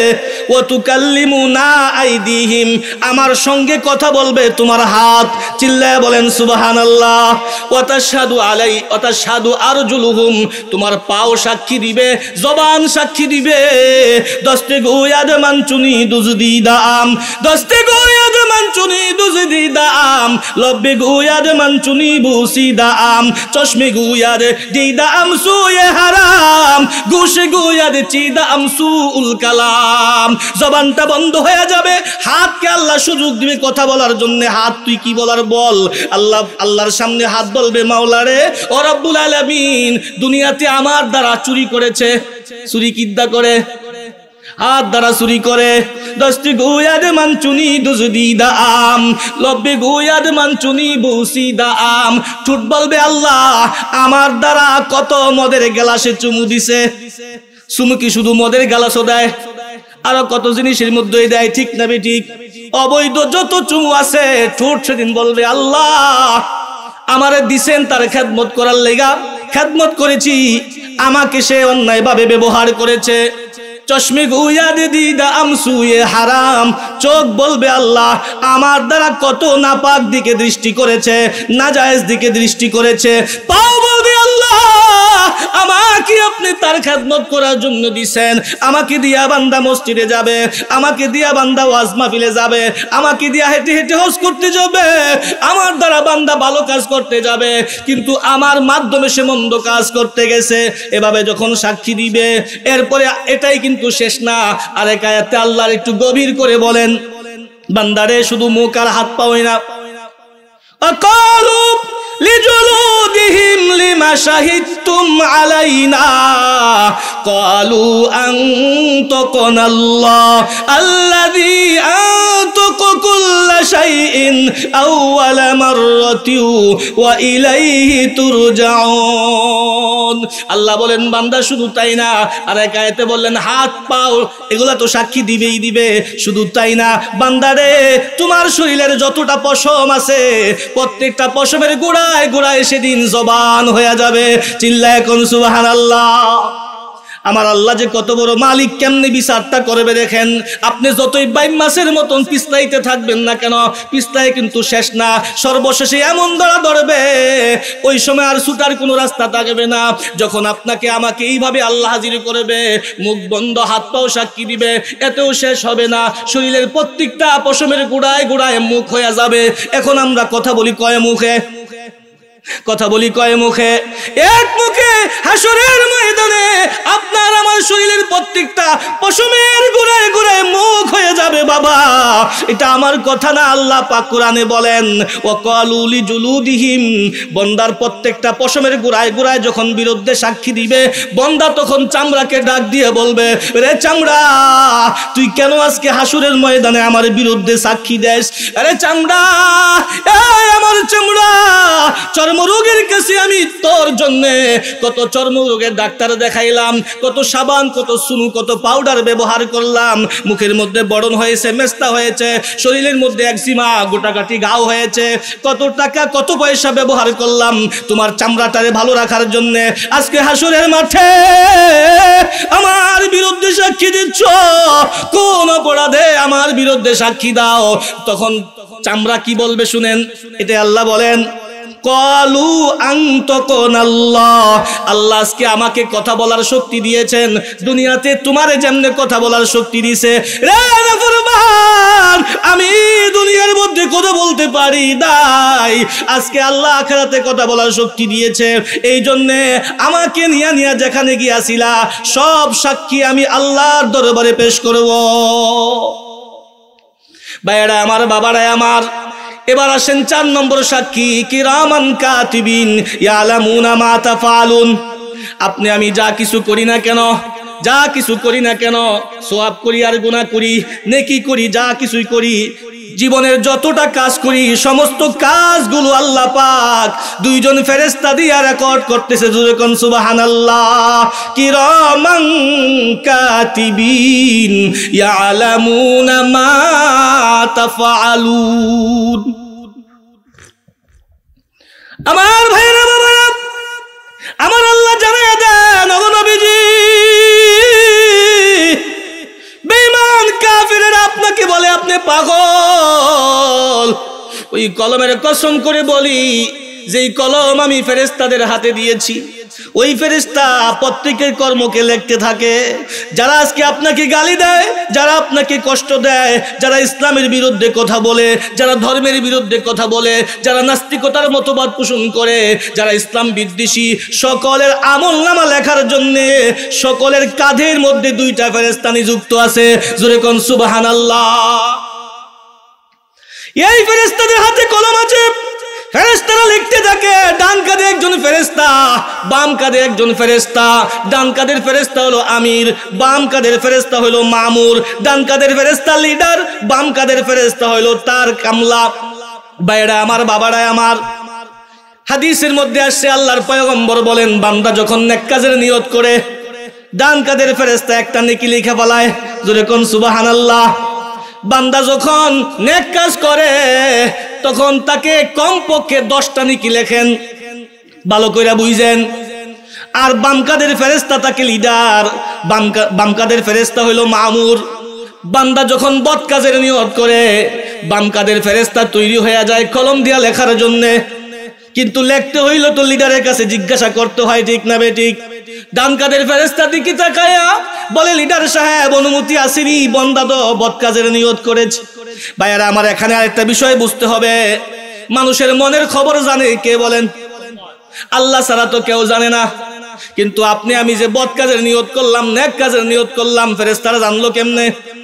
ওয়া তুকাল্লিমুনা আইদিহিম, আমার সঙ্গে কথা বলবে তোমার হাত। চিল্লায় বলেন সুবহানাল্লাহ। ওয়া তাশহাদু আলাই ওয়া তাশহাদু আরজুলুহুম, তোমার পাও সাক্ষী দিবে, জবান সাক্ষী দিবে। দস্তে গোয়াদ মানচুনি দুজদি দাম, দস্তে গোয়াদ মানচুনি দুজদি দাম, লব্বে গোয়াদ মানচুনি বুসি দাম, চশমে গোয়াদ দিদাম সুয়ে হারাম, গুশে গোয়াদ চিদাম সুউল কালাম। জবানটা বন্ধ হয়ে যাবে, হাতকে আল্লাহ সুযোগ দিবে কথা বলার জন্য। হাত তুই কি বলার বল। আল্লাহ আল্লাহর সামনে হাত বলবে, মাওলারে ও রব্বুল আলামিন, দুনিয়াতে আমার দ্বারা চুরি করেছে। চুরি কিদ্দা করে? হাত দ্বারা চুরি করে। দশটি গোয়াদ মানচুনি দুজদি দাম, লব্বে গোয়াদ মানচুনি বসি দাম। ঠুট বলবে, আল্লাহ আমার দ্বারা কত মদের গ্লাসে চুমু দিছে। চুমু কি শুধু মদের গ্লাসও দেয়, আরো কত জিনিসের মধ্যে দেয়, ঠিক না বেঠিক? অবৈধ যত চুমু আছে, ঠোঁট সেদিন বলবে, আল্লাহ আমারে দিছেন তার খেদমত করার লেগা, খেদমত করেছি, আমাকে সে অন্যায় ভাবে ব্যবহার করেছে। চশমে গুয়াদ দিদাম সুয়ে হারাম, চোখ বলবে, আল্লাহ আমার দ্বারা কত নাপাক দিকে দৃষ্টি করেছে, নাজায়েজ দিকে দৃষ্টি করেছে। পাও বলবে, আল্লাহ আমাকে আপনি তার খেদমত করার জন্য দিছেন, আমাকে দিয়া বান্দা মসজিদে যাবে, আমাকে দিয়া বান্দা ওয়াজ মাহফিলে যাবে, আমাকে দিয়া হেঁটে হেঁটে হজ করতে যাবে, আমার দ্বারা বান্দা ভালো কাজ করতে যাবে, কিন্তু আমার মাধ্যমে সে মন্দ কাজ করতে গেছে। এভাবে যখন সাক্ষী দিবে, এরপরে এটাই কিন্তু শেষ না। আরেক আয়াতে আল্লাহ একটু গভীর করে বলেন, বান্দারে শুধু মুখ আর হাত পাওই না, আকালু লিজুলুদিহিম লিমা শাহিদতুম আলাইনা ক্বালু আনতাকানাল্লাহ আল্লাযী আনতাকা কুল্লা শাইইন আউওয়ালা মাররাতিন ওয়া ইলাইহি তুরজাউন। আল্লাহ বলেন, বান্দা শুধু তাই না, আর এক আয়াতে বললেন হাত পাও এগুলা তো সাক্ষী দিবেই দিবে। শুধু তাই না, বান্দারে তোমার শরীরের যতটা পশম আছে, প্রত্যেকটা পশমের গোড়ায় গোড়ায় সেদিন জবান হয়ে যাবে। চিল্লায় কোন সুবহানাল্লাহ। আমার আল্লাহ যে কত বড় মালিক, কেমনে বিচারটা করবে দেখেন। আপনি যতই বাইম মাসের মতন পিছলাইতে থাকবেন না কেন, পিছলাই কিন্তু শেষ না। সর্বশেষে এমন ধরা ধরবে, ওই সময় আর ছুটার কোনো রাস্তা থাকবে না। যখন আপনাকে আমাকে এইভাবে আল্লাহ হাজির করবে, মুখ বন্ধ, হাত পাও সাক্ষী দিবে, এতেও শেষ হবে না। শরীরের প্রত্যেকটা পশমের গোড়ায় গোড়ায় মুখ হয়ে যাবে। এখন আমরা কথা বলি কয় মুখে? কথা বলি কয় মুখে? এক মুখে। হাসরের ময়দানে আপনার আমার শরীরের প্রত্যেকটা পশমের গোড়ায় গোড়ায় মুখ হয়ে যাবে। বাবা, এটা আমার কথা না, আল্লাহ পাক কোরআনে বলেন, ওয়াকালু লিজুলুদিহিম, বন্দার প্রত্যেকটা পশমের গোড়ায় গোড়ায় যখন বিরুদ্ধে সাক্ষী দিবে, বন্দা তখন চামড়াকে ডাক দিয়ে বলবে, রে চামড়া, তুই কেন আজকে হাসরের ময়দানে আমার বিরুদ্ধে সাক্ষী দেস? আরে চামড়া, এই আমার চামড়া, চর্মরোগের কাছে আমি তোর জন্য কত চর্মরোগের ডাক্তার দেখাইলাম, কত সাবান, কত সুনু, কত পাউডার ব্যবহার করলাম, মুখের মধ্যে বড়ন হয়েছে, মেস্তা হয়েছে, শরীরের মধ্যে একজিমা, গোটাকাটি ঘাও হয়েছে, কত টাকা কত পয়সা ব্যবহার করলাম তোমার চামড়াটারে ভালো রাখার জন্য। আজকে হাসরের মাঠে আমার বিরুদ্ধে সাক্ষী দিচ্ছ, কোন অপরাধে আমার বিরুদ্ধে সাক্ষী দাও? তখন চামড়া কি বলবে শুনেন, এটা আল্লাহ বলেন, ক্বালু আনতাকানাল্লাহ, আল্লাহ আজকে আমাকে কথা বলার শক্তি দিয়েছেন, দুনিয়াতে তোমারে যেমনে কথা বলার শক্তি দিয়েছে। রে নাফরমান, আমি দুনিয়ার মধ্যে কথা বলতে পারি নাই, আজকে আল্লাহ আখিরাতে কথা বলার শক্তি দিয়েছে। এই জন্য আমাকে নিয়া নিয়া যেখানে গিয়াছিলা, সব সাক্ষী আমি আল্লাহর দরবারে পেশ করব। ভাইরা আমার, বাবারা আমার, এবার আসেন চার নম্বর সাক্ষী, কিরামান কাতিবিন ইয়ালামুনা মা তাফআলুন। আপনি আমি যা কিছু করি না কেন, যা কিছু করি না কেন, সওয়াব করি আর গুনাহ করি, নেকি করি, যা কিছুই করি, জীবনের যতটা কাজ করি, সমস্ত কাজগুলো আল্লাহ পাক দুইজন ফেরেশতা দিয়ে রেকর্ড করতেছে। জোরে কোন সুবহানাল্লাহ। কিরামান কাতিবিন ইয়ালামুনা মা তাফআলুন। আমার ভাইরা, বাবারা, আমার আল্লাহ জানায় দেন, ও নবীজি, বেঈমান কলমের কসম করে বলি, যেই কলম আমি ফেরেশতাদের হাতে দিয়েছি, ওই ফেরেশতা প্রত্যেকের কর্মকে লিখতে থাকে। যারা আজকে আপনাকে গালি দেয়, যারা আপনাকে কষ্ট দেয়, যারা ইসলামের বিরুদ্ধে কথা বলে, যারা ধর্মের বিরুদ্ধে কথা বলে, যারা নাস্তিকতার মতবাদ পোষণ করে, যারা ইসলাম বিদ্বেষী, সকলের আমলনামা লেখার জন্য সকলের কাঁধের মধ্যে দুইটা ফেরেশতা নিযুক্ত আছে। জোরে কোন সুবহানাল্লাহ। এই ফেরেশতাদের হাতে কলম আছে, ফেরেশতারা লিখতে থাকে। ডান কাঁধে একজন ফেরেশতা, বাম কাঁধে একজন ফেরেশতা। ডান কাঁধের ফেরেশতা হলো আমির, বাম কাঁধের ফেরেশতা হলো মামুর। ডান কাঁধের ফেরেশতা লিডার, বাম কাঁধের ফেরেশতা হলো তার কামলা। ভাইরা আমার, বাবারা আমার, হাদিসের মধ্যে আসছে আল্লাহর পয়গম্বর বলেন, বান্দা যখন নেক কাজের নিয়ত করে, ডান কাঁধের ফেরেশতা একটা নেকি লিখে ফেলায়। জোরে কোন সুবহানাল্লাহ। বান্দা যখন নেক কাজ করে তখন তাকে কমপক্ষে দশটা নেকি লেখেন, ভালো করে বুঝেন। আর বাম কাঁধের ফেরেশতা তাকে লিডার, বাম কাঁধের ফেরেশতা হইল মামুর। বান্দা যখন বদ কাজের নিয়ত করে, বাম কাঁধের ফেরেশতা তৈরি হয়ে যায় কলম দিয়া লেখার জন্য, কিন্তু লিখতে হইল তো লিডারের কাছে জিজ্ঞাসা করতে হয়, ঠিক না বেঠিক? ডান কাঁধের ফেরেশতা দিকে তাকায়া বলে, লিডার সাহেব অনুমতি আসেনি, বান্দা তো বদ কাজের নিয়ত করেছে। ভাইয়ারা আমার, এখানে আরেকটা বিষয় বুঝতে হবে, মানুষের মনের খবর জানে কে বলেন? আল্লাহ ছাড়া তো কেউ জানে না। কিন্তু আপনি আমি যে বদ কাজের নিয়ত করলাম, নেক কাজের নিয়ত করলাম, ফেরেশতারা জানলো কেমনে?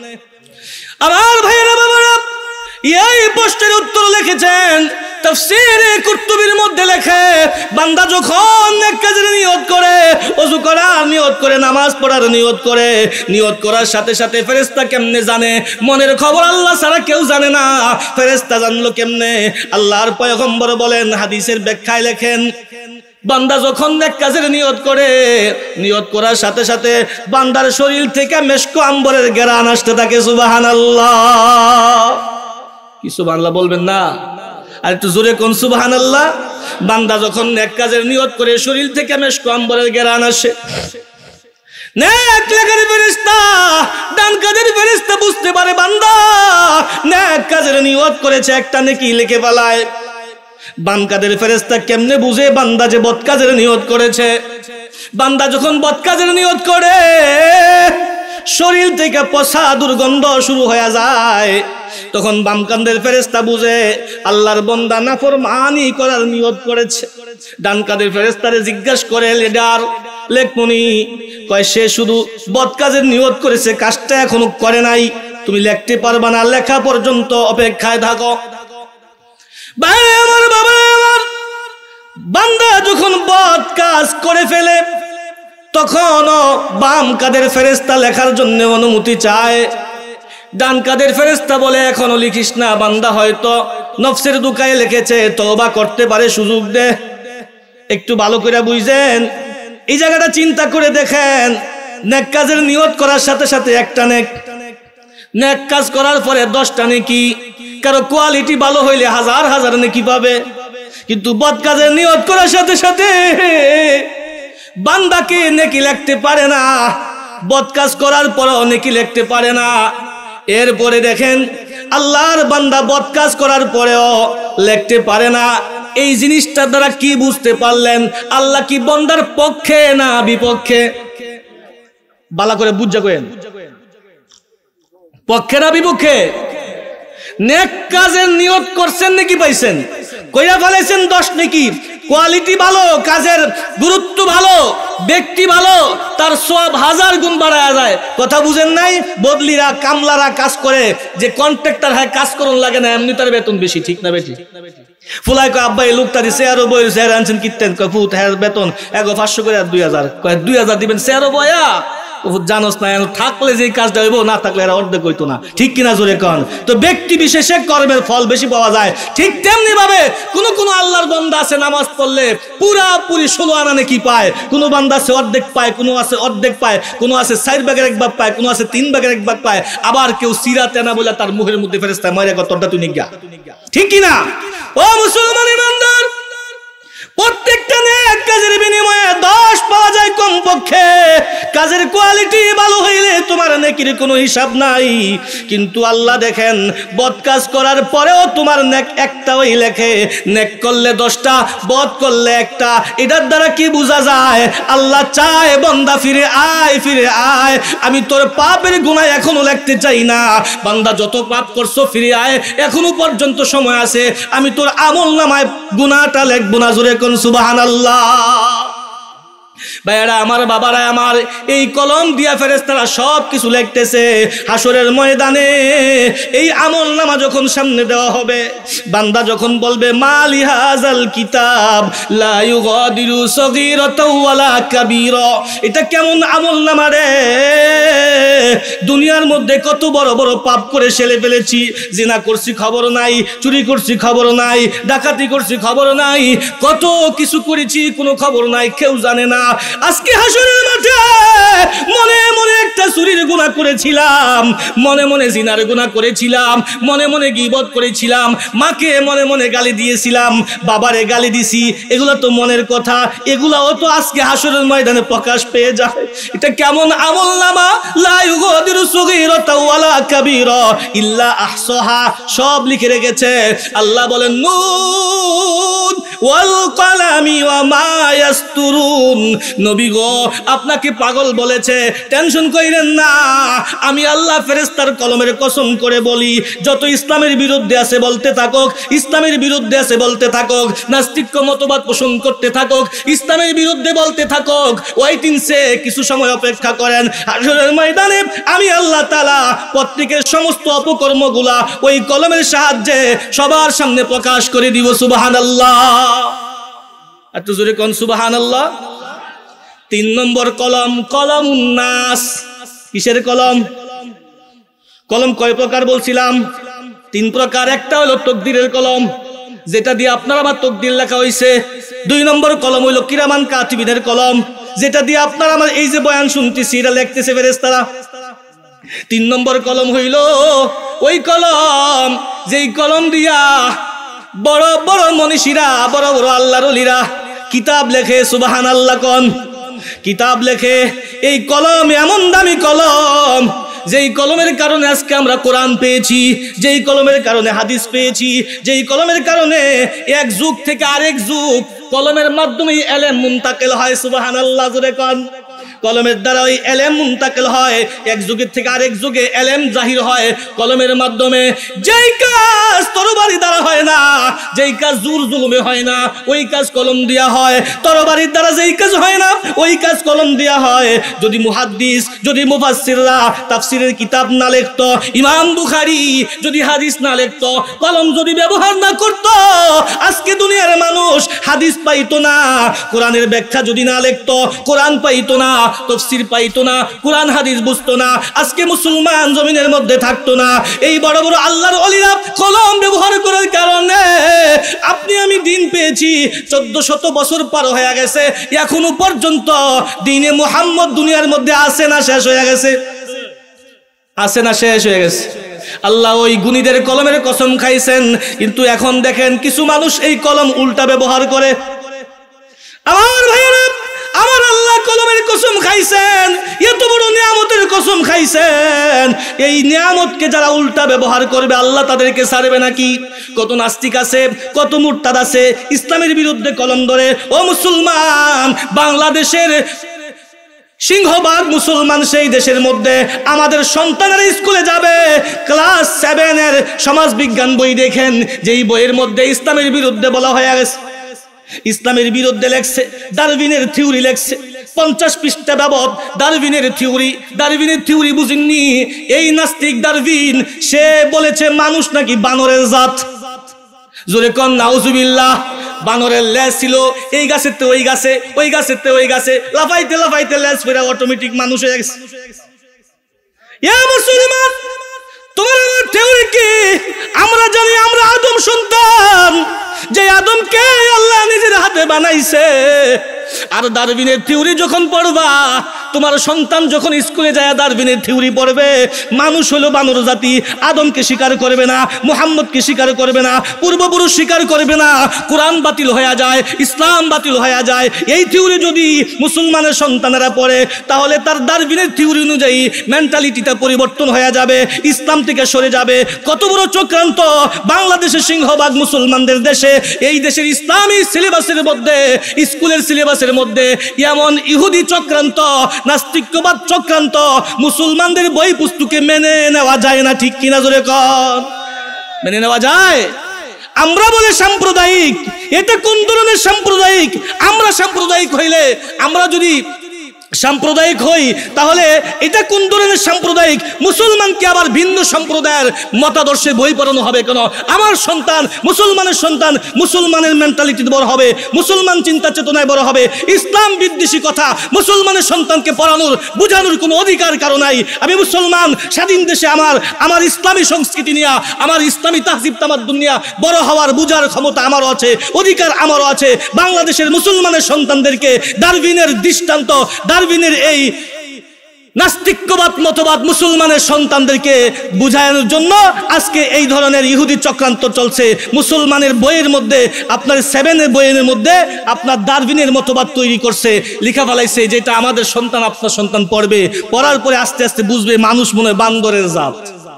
আমার ভাইয়েরা বাবারা, এই প্রশ্নের উত্তর লিখেছেন তাফসীরে কুরতুবীর মধ্যে লেখে, বান্দা যখন নেক কাজের নিয়ত করে, ওযু করার নিয়ত করে, নামাজ পড়ার নিয়ত করে, নিয়ত করার সাথে সাথে ফেরেশতা কেমনে জানে? মনের খবর আল্লাহ ছাড়া কেউ জানে না। ফেরেশতা জানলো কেমনে? আল্লাহর পয়গম্বর বলেন, হাদিসের ব্যাখ্যায় লেখেন, বান্দা যখন নেক কাজের নিয়ত করে, নিয়ত করার সাথে সাথে বান্দার শরীর থেকে মেশক আম্বরের ঘ্রাণ আসতে থাকে। সুবহানাল্লাহ। কি সুবহানাল্লাহ বলবেন না? আর একটু জোরে কোন সুবহানাল্লাহ। বান্দা যখন নেক কাজের নিয়ত করে, শরীর থেকে মেশক আম্বরের ঘ্রাণ আসে। নেক লেখার ফেরেশতা, ডান কাঁধের ফেরেশতা বুঝতে পারে বান্দা নেক কাজের নিয়ত করেছে, একটা নেকি লিখে ফেলায়। বাম কাঁধের ফেরেশতা কেমনে বুঝে বান্দা যে বদ কাজের নিয়ত করেছে? বান্দা যখন বদ কাজের নিয়ত করে, শরীর থেকে পচা দুর্গন্ধ শুরু হয়ে যায়, তখন বাম কাঁধের ফেরেশতা বুঝে আল্লাহর বান্দা নাফরমানি করার নিয়ত করেছে। ডান কাঁধের ফেরেশতারে জিজ্ঞাসা করে, লিডার লেখমনি? কয়, সে শুধু বদ কাজের নিয়ত করেছে, কাজটা এখনো করে নাই, তুমি লিখতে পারবা না, লেখা পর্যন্ত অপেক্ষায় থাকো। ভাই আমার, বাবা আমার, বান্দা যখন বদ কাজ করে ফেলে, তখন বাম কাঁধের ফেরেশতা লেখার জন্য অনুমতি চায়। ডান কাঁধের ফেরেশতা বলে, এখনো লিখিস না, বান্দা হয়তো নফসের দুকায় লিখেছে, তওবা করতে পারে, সুযোগ দে। একটু ভালো করে বুঝেন, এই জায়গাটা চিন্তা করে দেখেন। নেক কাজের নিয়ত করার সাথে সাথে একটা নেক, নেক কাজ করার পরে দশটা নেকি। কারো কোয়ালিটি ভালো হইলে হাজার হাজার নেকি পাবে, কিন্তু বদ কাজের নিয়ত করার সাথে সাথে বান্দাকে নেকি লিখতে পারে না, বদ কাজ করার পরেও নেকি লিখতে পারে না। এরপরে দেখেন, আল্লাহর বান্দা বদ কাজ করার পরেও লিখতে পারে না। এই জিনিসটার দ্বারা কি বুঝতে পারলেন? আল্লাহ কি বান্দার পক্ষে না বিপক্ষে? ভালো করে বুঝা করেন, পক্ষে না বিপক্ষে? নেক কাজের নিয়ত করছেন নাকি পাইছেন? কইরা ফেলেছেন দশ নেকি। কোয়ালিটি ভালো, কাজের গুরুত্ব ভালো, ব্যক্তি ভালো, তার সব হাজার গুণ বাড়ায়া যায়। কথা বুঝেন নাই? বদলিরা, কামলারা কাজ করে, যে কন্ট্রাক্টর হয় কাজ করুন লাগে না, এমনি তার বেতন বেশি, ঠিক না বেশি? ফুলাই কয়, আব্বা এই লোকটা দিছে আরো বই স্যার আনছেন কিনতেন, কয় ফুট হ্যাঁ বেতন এগো পাঁচশো করে আর দুই হাজার, কয় দুই হাজার দিবেন স্যারও বয়া জানোস না, থাকলে যে কাজটা হইব, না থাকলে এরা অর্ধেক হইতো না, ঠিক কিনা জোরে কন? তো ব্যক্তি বিশেষে কর্মের ফল বেশি পাওয়া যায়। ঠিক তেমনি ভাবে কোন কোন আল্লাহর বান্দা আছে নামাজ পড়লে পুরাপুরি ষোলো আনা নেকি পায়, কোন বান্দা আছে অর্ধেক পায়, কোন আছে অর্ধেক পায়, কোন আছে চার ভাগের এক ভাগ পায়, কোন আছে তিন ভাগের এক ভাগ পায়, আবার কেউ সিরাতে না বলে তার মুখের মধ্যে ফেরেশতা মাইরা কতটা তুই নিগা, ঠিক কিনা? ও মুসলমান ইমানদার, প্রত্যেকটা নেক কাজের বিনিময়ে দশ পাওয়া যায় কমপক্ষে। কাজের কোয়ালিটি ভালো হইলে তোমার নেকির কোনো হিসাব নাই, কিন্তু আল্লাহ দেখেন বদ কাজ করার পরেও তোমার নেক একটাই লেখে, নেক করলে দশটা, বদ করলে একটা। এটার দ্বারা কি বোঝা যায়? আল্লাহ চায় বান্দা ফিরে আয়, ফিরে আয়, আমি তোর পাপের গুনাহ এখনো লিখতে চাই না। বান্দা যত পাপ করছো ফিরে আয়, এখনো পর্যন্ত সময় আছে, আমি তোর আমল নামায় গুনাহটা লিখবো না। জোরে কোন সুবহানাল্লাহ। ভাইরা আমার, বাবারা আমার, এই কলম দিয়া ফেরেশতারা সব কিছু লিখতেছে। হাসরের ময়দানে এই আমল নামা যখন সামনে দেওয়া হবে, বান্দা যখন বলবে মালি হাযাল কিতাব লা ইউগাদিরু সগীরাতাও ওয়ালা কাবীরা, এটা কেমন আমল নামা রে? দুনিয়ার মধ্যে কত বড় বড় পাপ করে সেলে ফেলেছি, জিনা করছি খবর নাই, চুরি করছি খবর নাই, ডাকাতি করছি খবর নাই, কত কিছু করেছি কোনো খবর নাই, কেউ জানে না। আজকে হাসরের মাঠে মনে মনে একটা চুরির গুনাহ করেছিলাম, মনে মনে জিনার গুনাহ করেছিলাম, মনে মনে গীবত করেছিলাম, মাকে মনে মনে গালি দিয়েছিলাম, বাবারে গালি দিছি, এগুলো তো মনের কথা, এগুলাও তো আজকে হাসরের ময়দানে প্রকাশ পেয়ে যায়। এটা কেমন আমল নামা? লা ইউগাদিরু সগীরাতাও ওয়ালা কাবীরা ইল্লা আহসাহা, সব লিখে রেখেছে। আল্লাহ বলেন নুন ওয়াল কলামি ওয়া মা ইয়াসতুরুন। নবী গো, আপনাকে পাগল বলেছে, টেনশন কইরেন না, আমি আল্লাহ ফেরেশতার কলমের কসম করে বলি, যত ইসলামের বিরুদ্ধে আছে বলতে থাকুক, ইসলামের বিরুদ্ধে আছে বলতে থাকুক, নাস্তিক্য মতবাদ পোষণ করতে থাকুক, ইসলামের বিরুদ্ধে বলতে থাকুক, ওয়াইটিং সে কিছু সময় অপেক্ষা করেন। হাসরের ময়দানে আমি আল্লাহ তাআলা প্রত্যেকের সমস্ত অপকর্মগুলা ওই কলমের সাহায্যে সবার সামনে প্রকাশ করে দিব। সুবহানাল্লাহ। একটু জোরে কোন সুবহানাল্লাহ। তিন নম্বর কলম, কলমুন নাস। কিসের কলম? কলম কয় প্রকার বলছিলাম? তিন প্রকার। একটা হলো তকদিরের কলম, যেটা দিয়ে আপনার আমার তকদির লেখা হয়েছে। দুই নম্বর কলম হইল কিরামান কাতিবিনের কলম, যেটা দিয়ে আপনার আমার এই যে বয়ান শুনতেছি এটা লিখতেছে ফেরেশতারা। তিন নম্বর কলম হইল ওই কলম যেই কলম দিয়া বড় বড় মনীষীরা, বড় বড় আল্লাহর ওলিরা কিতাব লেখে। সুবহানাল্লাহ কোন। কিতাব লেখে। এই কলম এমন দামি কলম, যেই কলমের কারণে আজকে আমরা কোরআন পেয়েছি, যেই কলমের কারণে হাদিস পেয়েছি, যেই কলমের কারণে এক যুগ থেকে আরেক যুগ কলমের মাধ্যমেই ইলম মুনতাকিল হয়। সুবহানাল্লাহ জোরে কোন। কলমের দ্বারা ওই ইলম মুনতাকিল হয়, এক যুগের থেকে আরেক যুগে ইলম জাহির হয় কলমের মাধ্যমে। যেই কাজ তরবারি দ্বারা হয় না, যেই কাজ জোর জুলুমে হয় না, ওই কাজ কলম দিয়া হয়। তরবারির দ্বারা যেই কাজ হয় না, ওই কাজ কলম দিয়া হয়। যদি মুহাদ্দিস, যদি মুফাসসিররা তাফসীরের কিতাব না লিখতো, ইমাম বুখারী যদি হাদিস না লিখতো, কলম যদি ব্যবহার না করত, আজকে দুনিয়ার মানুষ হাদিস পাইতো না। কোরআনের ব্যাখ্যা যদি না লিখতো, কোরআন পাইতো না, তাফসীর পাইতো না, কোরআন হাদিস বুঝতো না, আজকে মুসলমান জমিনের মধ্যে থাকতো না। এই বড় বড় আল্লাহর ওলিরা কলম ব্যবহার করার কারণে আপনি আমি দিন পেয়েছি। চোদ্দ শত বছর পার হয়ে গেছে, এখনো পর্যন্ত দ্বীনে মুহাম্মদ দুনিয়ার মধ্যে আছে না শেষ হয়ে গেছে? আছে না শেষ হয়ে গেছে? আল্লাহ ওই গুণীদের কলমের কসম খাইছেন, কিন্তু এখন দেখেন কিছু মানুষ এই কলম উল্টা ব্যবহার করে। আমার ভাইয়েরা, আমার আল্লাহ কলমের কসম খাইছেন, এত বড় নিয়ামতের কসম খাইছেন, এই নিয়ামতকে যারা উল্টা ব্যবহার করবে আল্লাহ তাদেরকে ছাড়বে নাকি? কত নাস্তিক আছে, কত মুরতাদ আছে, ইসলামের বিরুদ্ধে কলম ধরে। ও মুসলমান, বাংলাদেশের সিংহভাগ মুসলমান সেই দেশের মধ্যে আমাদের সন্তানেরা স্কুলে যাবে, ক্লাস সেভেনের সমাজ বিজ্ঞান বই দেখেন, যেই বইয়ের মধ্যে ইসলামের বিরুদ্ধে বলা হয়ে গেছে, ইসলামের বিরুদ্ধে লেখছে, ডারউইনের থিওরি লেখছে, পঞ্চাশ পৃষ্ঠা বাবদ ডারউইনের থিওরি। ডারউইনের থিওরি বুঝেননি? এই নাস্তিক ডারউইন সে বলেছে মানুষ নাকি বানরের জাত। জোরে কোন নাউজুবিল্লাহ। বানরের লেজ ছিল এই গাছের তে ওই গাছে, ওই গাছের তে ওই গাছে, লাফাইতে লাফাইতে লেজ ফেরা অটোমেটিক মানুষ হয়ে গেছে। ইয়া মুসলমান, তোমার আমার থিওরি কি? আমরা জানি আমরা আদম সন্তান, যে আদমকে আল্লাহ নিজের হাতে বানাইছে। আর ডারউইনের থিওরি যখন পড়বা তোমার সন্তান যখন স্কুলে যায় ডারউইনের থিওরি পড়বে, মানুষ হলো বানর জাতি, আদমকে স্বীকার করবে না, মুহাম্মদকে স্বীকার করবে না, পূর্বপুরুষ স্বীকার করবে না, কোরআন বাতিল হয়ে যায়, ইসলাম বাতিল হয়ে যায়। এই থিওরি যদি মুসলমানের সন্তানেরা পড়ে তাহলে তার ডারউইনের থিওরি অনুযায়ী মেন্টালিটিটা পরিবর্তন হয়ে যাবে, ইসলাম থেকে সরে যাবে। কত বড় চক্রান্ত বাংলাদেশের সিংহভাগ মুসলমানদের দেশে, এই দেশের ইসলামী সিলেবাসের মধ্যে, স্কুলের সিলেবাসের মধ্যে এমন ইহুদি চক্রান্ত, নাস্তিক্যবাদ চক্রান্ত, মুসলমানদের বই পুস্তকে মেনে নেওয়া যায় না। ঠিক কিনা জোরে কর, মেনে নেওয়া যায়? আমরা বলে সাম্প্রদায়িক, এটা কোন ধরনের সাম্প্রদায়িক? আমরা সাম্প্রদায়িক হইলে, আমরা যদি সাম্প্রদায়িক হই তাহলে এটা কোন ধরনের সাম্প্রদায়িক? মুসলমানকে আবার ভিন্ন সম্প্রদায়ের মতাদর্শে বই পড়ানো হবে কেন? আমার সন্তান মুসলমানের সন্তান মুসলমানের মেন্টালিটিতে বড় হবে, মুসলমান চিন্তা চেতনায় বড় হবে। ইসলাম বিদ্বেষী কথা মুসলমানের সন্তানকে পড়ানোর বোঝানোর কোনো অধিকার কারো নাই। আমি মুসলমান, স্বাধীন দেশে আমার আমার ইসলামী সংস্কৃতি নিয়ে, আমার ইসলামী তাহজিব তামাদ্দুন নিয়ে বড় হওয়ার বুঝার ক্ষমতা আমারও আছে, অধিকার আমারও আছে। বাংলাদেশের মুসলমানের সন্তানদেরকে ডারউইনের দৃষ্টান্ত, ডারউইনের এই নাস্তিক্যবাদ মতবাদ মুসলমানের সন্তানদেরকে বুঝানোর জন্য আজকে এই ধরনের ইহুদি চক্রান্ত চলছে। মুসলমানের বইয়ের মধ্যে, আপনার সেভেনের বইয়ের মধ্যে আপনার ডারউইনের মতবাদ তৈরি করছে, লিখা ফেলাইছে, যেটা আমাদের সন্তান আপনার সন্তান পড়বে, পড়ার পরে আস্তে আস্তে বুঝবে মানুষ মনে হয় বান্দরের জাত।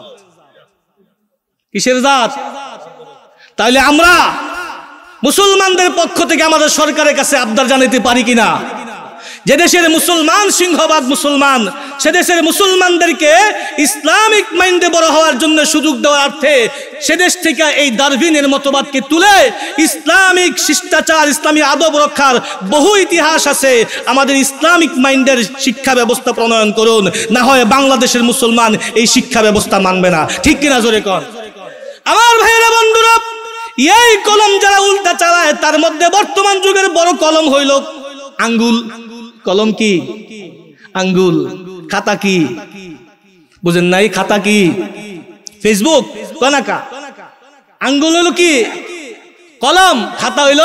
কিসের জাত? তাহলে আমরা মুসলমানদের পক্ষ থেকে আমাদের সরকারের কাছে আবদার জানাতে পারি কিনা, যে দেশের মুসলমান সিংহভাগ মুসলমান, সে দেশের মুসলমানদেরকে ইসলামিক মাইন্ডে বড় হওয়ার জন্য সুযোগ দেওয়ার অর্থে সে দেশ থেকে এই ডারউইনের মতবাদকে তুলে ইসলামিক শিষ্টাচার, ইসলামী আদব রক্ষার বহু ইতিহাস আছে, আমাদের ইসলামিক মাইন্ডের শিক্ষা ব্যবস্থা প্রণয়ন করুন, না হয় বাংলাদেশের মুসলমান এই শিক্ষা ব্যবস্থা মানবে না। ঠিক কিনা জোরে কর? আমার ভাইয়েরা, বন্ধুরা, এই কলম যারা উল্টা চালায় তার মধ্যে বর্তমান যুগের বড় কলম হইল আঙ্গুল। কলম কি? আঙ্গুল। খাতা কি? বুঝেন নাই? খাতা কি? ফেসবুক। কনাকা আঙ্গুল হইল কি? কলম। খাতা হইল।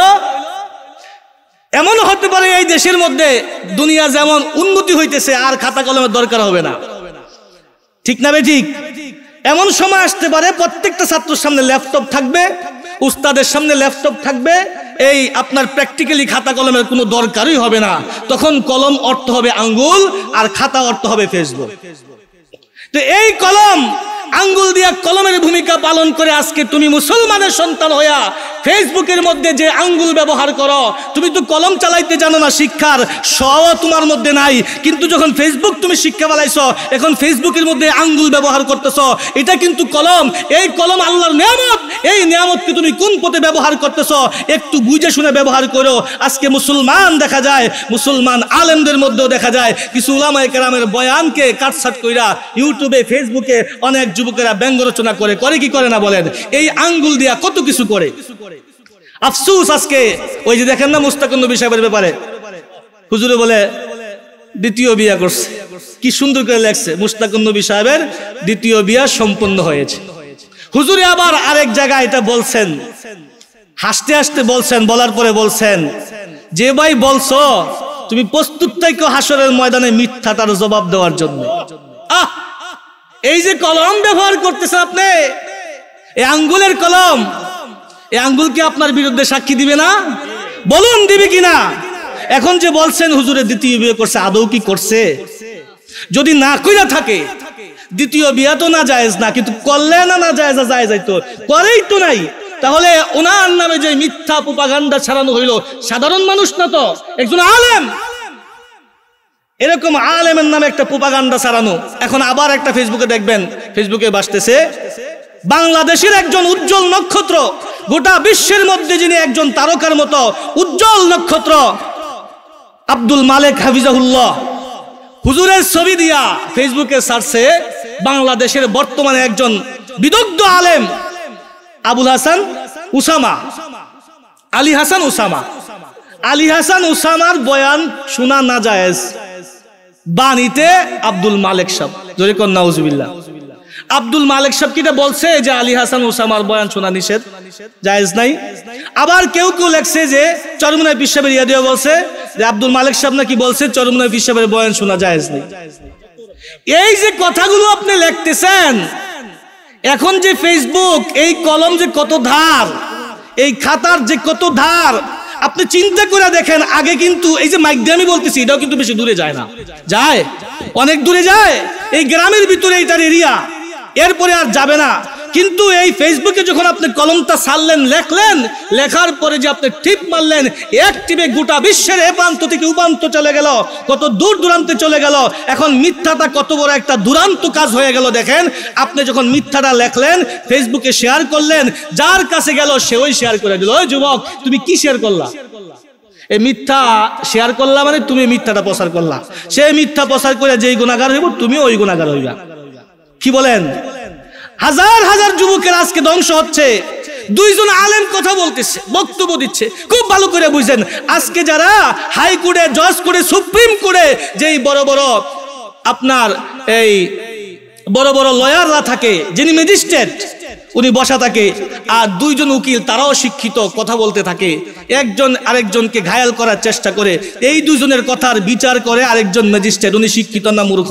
এমন হতে পারে এই দেশের মধ্যে দুনিয়া যেমন উন্নতি হইতেছে আর খাতা কলমের দরকার হবে না। ঠিক না বে ঠিক? এমন সময় আসতে পারে প্রত্যেকটা ছাত্রের সামনে ল্যাপটপ থাকবে, উস্তাদের সামনে ল্যাপটপ থাকবে, এই আপনার প্র্যাকটিক্যালি খাতা কলমের কোনো দরকারই হবে না। তখন কলম অর্থ হবে আঙ্গুল আর খাতা অর্থ হবে ফেসবুক। তো এই কলম, আঙ্গুল দিয়া কলমের ভূমিকা পালন করে আজকে তুমি মুসলমানের সন্তান হইয়া ফেসবুকের মধ্যে যে আঙ্গুল ব্যবহার করো, তুমি তো কলম চালাইতে জানো না, শিক্ষার সও তোমার মধ্যে নাই, কিন্তু যখন ফেসবুক তুমি শিক্ষা বালাইছো, এখন ফেসবুকের মধ্যে আঙ্গুল ব্যবহার করতেছো, এটা কিন্তু কলম। এই কলম আল্লাহর নিয়ামত, এই নিয়ামতকে তুমি কোন পথে ব্যবহার করতেছো একটু বুঝে শুনে ব্যবহার করো। আজকে মুসলমান দেখা যায়, মুসলমান আলেমদের মধ্যেও দেখা যায় কিছু উলামায়ে কেরামের বয়ানকে কাটছাট কইরা ইউটিউবে, ফেসবুকে অনেক যুবকেরা ব্যঙ্গ রচনা করে, করে কি করে না বলেন? এই আঙ্গুল দিয়া কত কিছু করে। আফসোস, আজকে ওই যে দেখেন না মুস্তাকুন নবী সাহেবের ব্যাপারে হুজুরে বলে দ্বিতীয় বিয়া করছে, কি সুন্দর করে লেখছে, মুস্তাকুন নবী সাহেবের দ্বিতীয় বিয়া সম্পন্ন হয়েছে। হুজুরে আবার আরেক জায়গায় এটা বলছেন, হাসতে হাসতে বলছেন, বলার পরে বলছেন যে ভাই বলছো তুমি প্রস্তুত থাকো হাসরের ময়দানে মিথ্যাটার জবাব দেওয়ার জন্য। আহ, এই যে কলম ব্যবহার করতেছেন আপনি, এই আঙ্গুলের কলম, এই আঙ্গুল কি আপনার বিরুদ্ধে সাক্ষী দিবে না? বলুন দিবে কিনা? এখন যে বলছেন হুজুরে দ্বিতীয় বিয়ে করছে, আদৌ কি করছে? যদি না কইরা থাকে, দ্বিতীয় বিয়া তো না জায়েজ না, কিন্তু করলে না না জায়েজ জায়েজ হইতো, করেই তো নাই, তাহলে ওনার নামে যে মিথ্যা প্রপাগান্ডা ছড়ানো হইল, সাধারণ মানুষ না তো, একজন আলেম, এরকম আলেমের নামে একটা প্রপাগান্ডা ছড়ানো। এখন আবার একটা ফেসবুকে দেখবেন, ফেসবুকে ভাসতেছে বাংলাদেশের একজন উজ্জ্বল নক্ষত্র, গোটা বিশ্বের মধ্যে যিনি একজন তারকার মতো উজ্জ্বল নক্ষত্র, আব্দুল মালেক হাফিজাহুল্লাহ, হুজুরের ছবি দিয়া ফেসবুকে ছাড়ছে বাংলাদেশের বর্তমানে একজন বিদগ্ধ আলেম আবুল হাসান উসামা, আলী হাসান উসামা। আলী হাসান উসামার বয়ান শোনা না জায়েজ, বাণীতে আব্দুল মালেক সাহেব, জোরে কোন নাউজুবিল্লাহ। আব্দুল মালিক সাহেব কিটা বলছে যে আলী হাসান ওসামার বয়ান শোনা নিষেধ, জায়েজ নাই। আবার কেউ কেউ লেখছে যে চরমুনাই পীর সাহেবের রেডিও বলছে যে আব্দুল মালিক সাহেব নাকি বলছে চরমুনাই পীর সাহেবের বয়ান শোনা জায়েজ নাই। এই যে কথাগুলো আপনি লিখতেছেন, এখন যে ফেসবুক, এই কলম যে কত ধার, এই খাতার যে কত ধার, আপনি চিন্তা করে দেখেন। আগে কিন্তু এই যে মাইক দিয়ে আমি বলতেছি, এটাও কিন্তু বেশি দূরে যায় না, যায় অনেক দূরে যায়, এই গ্রামের ভিতরে এইটার এরিয়া, এরপরে আর যাবে না। কিন্তু এই ফেসবুকে যখন আপনি কলমটা ছাড়লেন, লেখলেন, লেখার পরে যে আপনি টিপ মারলেন, এক টিপে গোটা বিশ্বের এ প্রান্ত থেকে ও প্রান্ত চলে গেল, কত দূর দূরান্তে চলে গেল। এখন মিথ্যাটা কত বড় একটা দুরান্ত কাজ হয়ে গেল দেখেন। আপনি যখন মিথ্যাটা লেখলেন, ফেসবুকে শেয়ার করলেন, যার কাছে গেল সে ওই শেয়ার করে দিল। ওই যুবক, তুমি কি শেয়ার করলা? এই মিথ্যা শেয়ার করলা মানে তুমি মিথ্যাটা প্রচার করলা। সে মিথ্যা প্রচার করে যেই গুনাহগার হইব, তুমি ওই গুনাহগার হইবা। কি বলেন? হাজার হাজার যুবকের আজকে ধ্বংস হচ্ছে। দুইজন আলেম কথা বলতেছে, বক্তব্য দিচ্ছে, খুব ভালো করে বুঝেন। আজকে যারা হাইকোর্টে, জজ কোর্টে, সুপ্রিম কোর্টে যেই বড় বড় আপনার এই বড় বড় লয়াররা থাকে, যিনি ম্যাজিস্ট্রেট, উনি বসা থাকে, আর দুইজন উকিল তারাও শিক্ষিত, কথা বলতে থাকে, একজন আরেকজনকে ঘায়াল করার চেষ্টা করে। এই দুজনের কথার বিচার করে আরেকজন ম্যাজিস্ট্রেট, উনি শিক্ষিত না মূর্খ?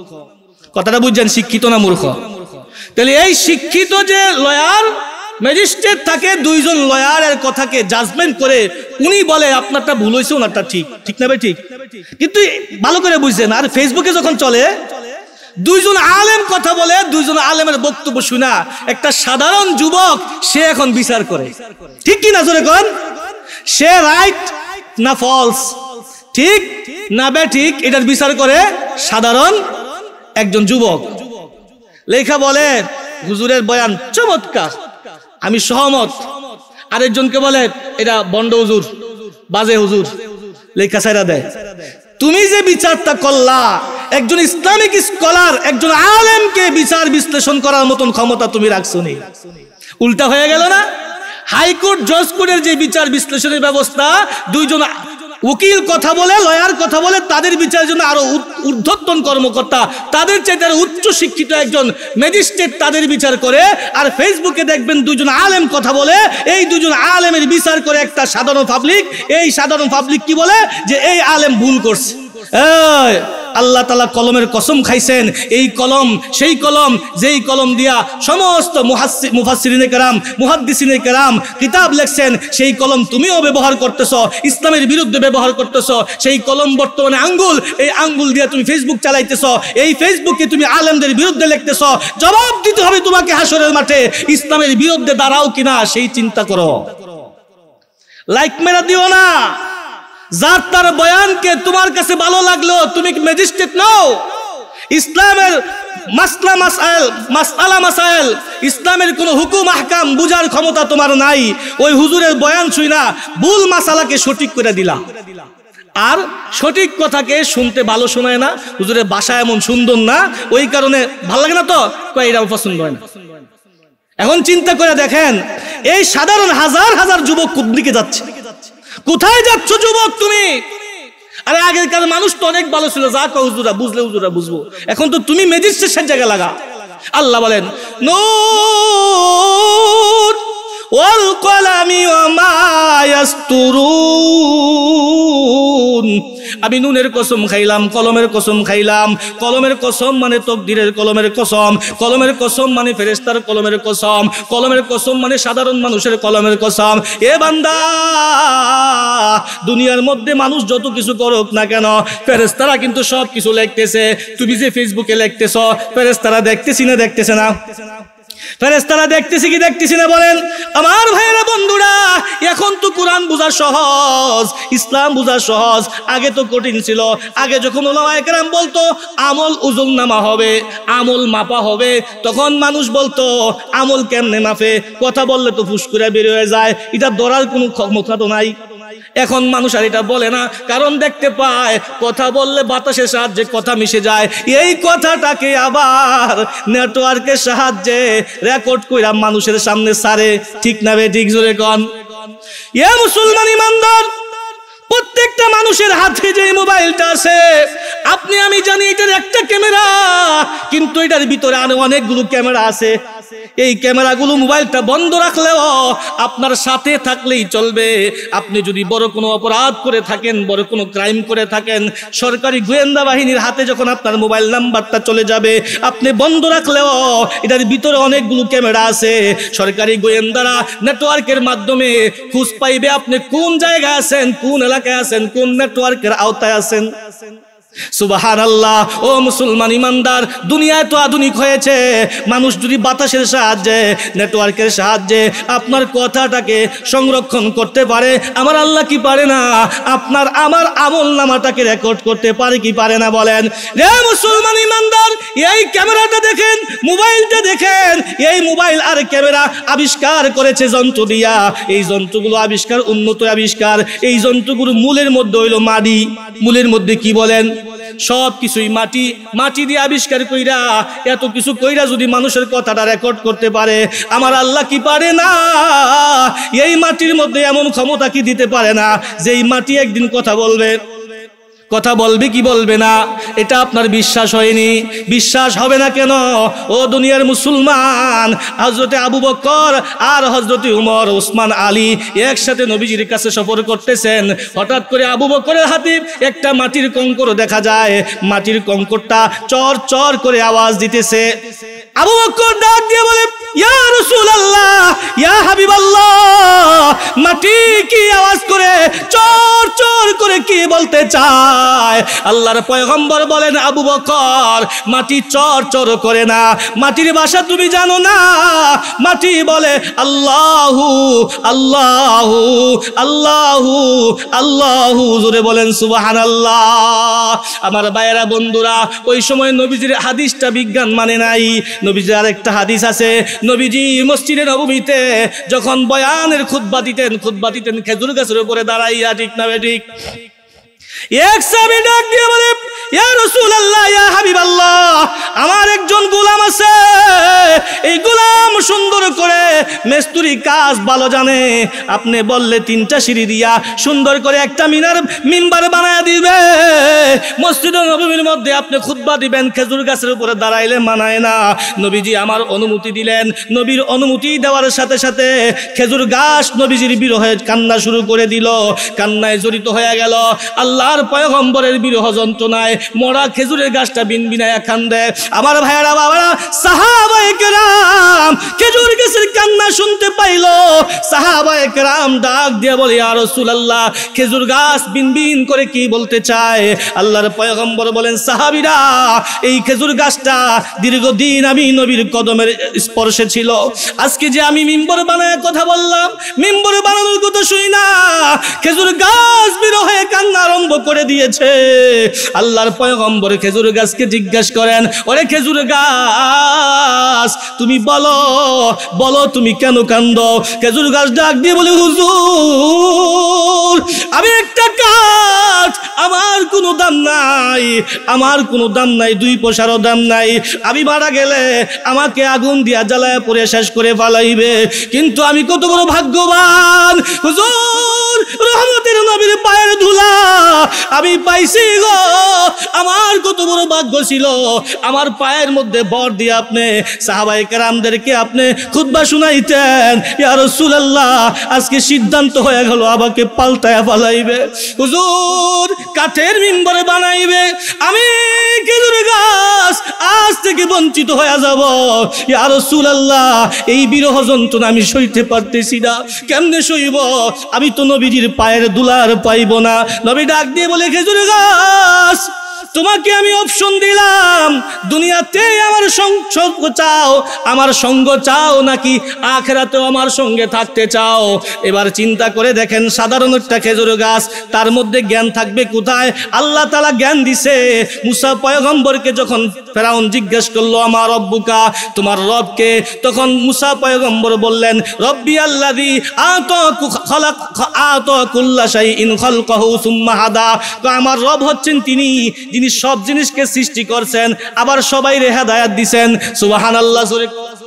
কথাটা বুঝছেন, শিক্ষিত না মূর্খ? তাহলে এই শিক্ষিত যে লয়ার ম্যাজিস্ট্রেট থাকে, দুইজন লয়ারের কথাকে জাজমেন্ট করে উনি বলে আপনারটা ভুল হয়েছে, ওনারটা ঠিক, ঠিক না ভাই? ঠিক। কিন্তু ভালো করে বুঝছেন, আর ফেসবুকে যখন চলে, দুইজন আলেম কথা বলে, দুইজন আলেমের বক্তব্য শোনা একটা সাধারণ যুবক সে এখন বিচার করে, ঠিক কি না? জোরে কোন, সে রাইট না ফলস, ঠিক না বে ঠিক, এটার বিচার করে সাধারণ একজন যুবক। লেখা বলে হুজুরের বয়ান চমৎকার, আমি সহমত। আরেকজনকে বলে এটা বন্ড হুজুর, বাজে হুজুর, লেখা ছাইরা দেয়। তুমি যে বিচারটা করলা, একজন ইসলামিক স্কলার, একজন আলেমকে বিচার বিশ্লেষণ করার মতন ক্ষমতা তুমি রাখছো নি। উল্টা হয়ে গেল না? হাইকোর্ট, জজ কোর্টের যে বিচার বিশ্লেষণের ব্যবস্থা, দুইজন উকিল কথা বলে, লয়ার কথা বলে, তাদের বিচারের জন্য আরো ঊর্ধ্বতন কর্মকর্তা, তাদের চাইতে আরো উচ্চ শিক্ষিত একজন ম্যাজিস্ট্রেট তাদের বিচার করে। আর ফেসবুকে দেখবেন দুজন আলেম কথা বলে, এই দুজন আলেমের বিচার করে একটা সাধারণ পাবলিক। এই সাধারণ পাবলিক কি বলে? যে এই আলেম ভুল করছে। এই আল্লাহ তাআলা কলমের কসম খাইছেন, এই কলম সেই কলম যেই কলম দিয়া সমস্ত মুফাসসিরিনে কেরাম, মুহাদ্দিসিনে কেরাম কিতাব লেখছেন, সেই কলম তুমিও ব্যবহার করতেছো, ইসলামের বিরুদ্ধে ব্যবহার করতেছো। সেই কলম বর্তমানে আঙ্গুল, এই আঙ্গুল দিয়ে তুমি ফেসবুক চালাইতেছো, এই ফেসবুকে তুমি আলেমদের বিরুদ্ধে লিখতেছো। জবাব দিতে হবে তোমাকে হাসরের মাঠে। ইসলামের বিরুদ্ধে দাঁড়াও কিনা সেই চিন্তা করো। লাইক মেরা দিও না। যার তার বয়ানকে তোমার কাছে ভালো লাগলো, তুমি ম্যাজিস্ট্রেট নও। ইসলামের মাসলা মাসাইল, মাসআলা মাসাইল, ইসলামের কোন হুকুম আহকাম বুঝার ক্ষমতা তোমার নাই। ওই হুজুরের বয়ান শুই না ভুল মাসালাকে সঠিক করে দিলা, আর সঠিক কথাকে শুনতে ভালো শোনায় না। হুজুরের ভাষা এমন সুন্দর না, ওই কারণে ভালো লাগে না, তো কয় এটা পছন্দ হয় না। এখন চিন্তা করে দেখেন, এই সাধারণ হাজার হাজার যুবক কোন দিকে যাচ্ছে? কোথায় যাচ্ছ যুবক তুমি? আরে আগেকার মানুষ তো অনেক ভালো ছিল, যা কও হুজুরা, বুঝলে হুজুরা বুঝবো। এখন তো তুমি ম্যাজিস্ট্রেটের জায়গা লাগা। আল্লাহ বলেন নূর ওয়াল কলামি ওয়া মা ইয়াসতুরুন। আমি নুনের কসম খাইলাম, কলমের কসম খাইলাম। কলমের কসম মানে তকদিরের কলমের কসম, কলমের কসম মানে ফেরেশতার কলমের কসম, কলমের কসম মানে সাধারণ মানুষের কলমের কসম। এ বান্দা, দুনিয়ার মধ্যে মানুষ যত কিছু করুক না কেন, ফেরেশতারা কিন্তু সব কিছু লিখতেছে। তুমি যে ফেসবুকে লিখতেছ, ফেরেশতারা দেখতেছি না দেখতেছে না? ফেরেশতারা দেখতেছি কি দেখতেছি না বলেন? আমার ভাইয়েরা, বন্ধুরা, এখন তো কোরআন বোঝা সহজ, ইসলাম বোঝা সহজ। আগে তো কঠিন ছিল। আগে যখন উলামায়ে কেরাম বলতো আমল ওজন নামা হবে, আমল মাপা হবে, তখন মানুষ বলতো আমল কেমনে মাপে? কথা বললে তো ফুস করে বের হয়ে যায়, এটা ধরার কোনো ক্ষমতা তো নাই। এখন মানুষ আর এটা বলে না, কারণ দেখতে পায় কথা বললে বাতাসের সাহায্যে কথা মিশে যায়। এই কথাটাকে আবার নেটওয়ার্কের সাহায্যে রেকর্ড কইরা মানুষের সামনে সারে, ঠিক না বে ঠিক? জোরে কোন। এ মুসলমান ইমানদার, প্রত্যেকটা মানুষের হাতে যে মোবাইলটা আছে, আপনি আমি জানি এটার একটা ক্যামেরা, কিন্তু এটার ভিতরে আরো অনেকগুলো ক্যামেরা আছে। এই ক্যামেরাগুলো মোবাইলটা বন্ধ রাখলেও আপনার সাথে থাকলেই চলবে। আপনি যদি বড় কোনো অপরাধ করে থাকেন, বড় কোনো ক্রাইম করে থাকেন, সরকারি গোয়েন্দা বাহিনীর হাতে যখন আপনার মোবাইল নাম্বারটা চলে যাবে, আপনি বন্ধ রাখলেও এটার ভিতরে অনেকগুলো ক্যামেরা আছে। সরকারি গোয়েন্দারা নেটওয়ার্কের মাধ্যমে খোঁজ পাইবে আপনি কোন জায়গায় আছেন, কোন এলাকায় আছেন, কোন নেটওয়ার্কের আওতায় আছেন। সুবহানাল্লাহ। ও মুসলমান ইমানদার, দুনিয়ায় তো আধুনিক হয়েছে, মানুষ যদি বাতাসের সাহায্যে, নেটওয়ার্কের সাহায্যে আপনার কথাটাকে সংরক্ষণ করতে পারে, আমার আল্লাহ কি পারে না? আপনার আমার আমল নামাটাকে রেকর্ড করতে পারে কি পারে না? বলেন রে মুসলমান ইমানদার, এই ক্যামেরাটা দেখেন, মোবাইলটা দেখেন, এই মোবাইল আর ক্যামেরা আবিষ্কার করেছে যন্ত্র দিয়া। এই যন্ত্রগুলো আবিষ্কার উন্নত আবিষ্কার। এই যন্ত্রগুলো মূলের মধ্যে হইল মাটি। মূলের মধ্যে কি বলেন? সব কিছুই মাটি। মাটি দিয়ে আবিষ্কার কইরা, এত কিছু কইরা যদি মানুষের কথাটা রেকর্ড করতে পারে, আমার আল্লাহ কি পারে না? এই মাটির মধ্যে এমন ক্ষমতা কি দিতে পারে না যে এই মাটি একদিন কথা বলবে? কথা বলবে কি বলবে না? এটা আপনার বিশ্বাস হয়নি? বিশ্বাস হবে না কেন? ও দুনিয়ার মুসলমান, হযরতে আবু বকর আর হযরতে উমর, ওসমান, আলী একসাথে নবীজির কাছে সফর করতেছেন। হঠাৎ করে আবু বকরের হাতে একটা মাটির কঙ্কর দেখা যায়। মাটির কঙ্করটা চর চর করে আওয়াজ দিতেছে। আবু বকর ডাক দিয়ে বলে, ইয়া রাসূলুল্লাহ, ইয়া হাবিবাল্লাহ, মাটি কি আওয়াজ করে, চর চর করে কি বলতে চায়? আল্লাহর পয়গম্বর বলেন, আবু বকর, মাটি চর চর করে না, মাটির ভাষা তুমি জানো না। মাটি বলে আল্লাহু আল্লাহু আল্লাহু আল্লাহু। জোরে বলেন সুবহানাল্লাহ। আমার ভাইয়েরা, বন্ধুরা, ওই সময় নবীজির হাদিসটা বিজ্ঞান মানে নাই। নবীজির আরেকটা হাদিস আছে, নবীজি মসজিদে নববীতে যখন বয়ানের খুতবা দিতেন, খুতবা দিতেন খেজুর গাছের উপরে দাঁড়াইয়া। ঠিক না ঠিক? এক সাহাবী ডাক দিয়ে বলে, ইয়া রাসূলুল্লাহ, ইয়া হাবিবাল্লাহ, আমার একজন গোলাম আছে, এই গোলাম সুন্দর করে মিস্ত্রি কাজ ভালো জানে। আপনি বললে তিনটা সিঁড়ি দিয়া সুন্দর করে একটা মিনার মিম্বার বানায় দিবে। মসজিদে নববীর মধ্যে আপনি খুতবা দিবেন, খেজুর গাছের উপরে দাঁড়াইলে মানায় না। নবীজি আমার অনুমতি দিলেন। নবীর অনুমতি দেওয়ার সাথে সাথে খেজুর গাছ নবীজির বিরহে কান্না শুরু করে দিল। কান্নায় জড়িত হয়ে গেল। আল্লাহর পয়গম্বরের বিরহ যন্ত্রণায় মরা খেজুরের গাছটা বিনবিনায়া কান্দে। আমার ভাইয়েরা, বাবারা, সাহাবায়ে কেরাম খেজুর গাছের কান্না শুনতে পাইল। সাহাবায়ে কেরাম ডাক দিয়ে বলে, ইয়া রাসূলুল্লাহ, খেজুর গাছ বিনবিন করে কি বলতে চায়? আল্লাহর পয়গম্বর বলেন, সাহাবীরা, এই খেজুর গাছটা দীর্ঘদিন আমি নবীর কদমের স্পর্শে ছিল। আজকে যে আমি মিম্বর বানায় কথা বললাম, মিম্বর বানানোর কথা শুই না, খেজুর গাছ বিরহে কান্না আরম্ভ করে দিয়েছে। আল্লাহর পয়গম্বর খেজুর গাছকে জিজ্ঞাসা করেন, ওরে খেজুর গাছ, তুমি বলো বলো তুমি কেন কান্দো? খেজুর গাছ ডাক দিয়ে বলে, হুজুর, আমি একটা কাঠ, আমার কোনো দাম নাই, আমার কোনো দাম নাই, দুই পয়সারও দাম নাই। আমি মারা গেলে আমাকে আগুন দিয়া জ্বালায় পড়ে শেষ করে ফালাইবে, কিন্তু আমি কত বড় ভাগ্যবান হুজুর, রহমতের নবীর পায়ের ধুলা আমি পাইছি গো। আমার কত বড় ভাগ্য ছিল, আমার পায়ের মধ্যে ভর দিয়ে আপনি সাহাবায়ে কেরামদেরকে আপনি খুতবা শুনাইতেন। ইয়া রাসূলুল্লাহ, আজকে সিদ্ধান্ত হয়ে গেল আমাকে পাল্টায়া ফালাইবে হুজুর, কাঠের মিম্বরে বানাইবে। আমি খেজুর গাছ আজ থেকে বঞ্চিত হয়ে যাব। ইয়া রাসূলুল্লাহ, এই বিরহ যন্ত্রণা আমি সইতে পারতেছি না। কেমনে সইব? আমি তো নবীজির পায়ের দুলার পাইব না। নবী ডাক দিয়ে বলে, খেজুর গাছ, তোমাকে আমি অপশন দিলাম, দুনিয়াতে আমার সঙ্গ চাও, আমার সঙ্গ চাও, নাকি আখিরাতেও আমার সঙ্গে থাকতে চাও? এবার চিন্তা করে দেখেন, সাধারণ একটা খেজুর গাছ, তার মধ্যে জ্ঞান থাকবে কোথায়? আল্লাহ তাআলা জ্ঞান দিছে। মুসা পয়গম্বরকে যখন ফেরাউন জিজ্ঞেস করলো, আমার রব্বুকা, তোমার রবকে? তখন মুসা পয়গম্বর বললেন, রব্বি আল্লাযী আতা খালাক আতা কুল্লা শাইইন খালকাহু সুম্মা হাদা। তো আমার রব হচ্ছেন তিনি, যিনি সব জিনিসকে সৃষ্টি করছেন, আবার সবাই রে হেদায়েত দিবেন। সুবহানাল্লাহ।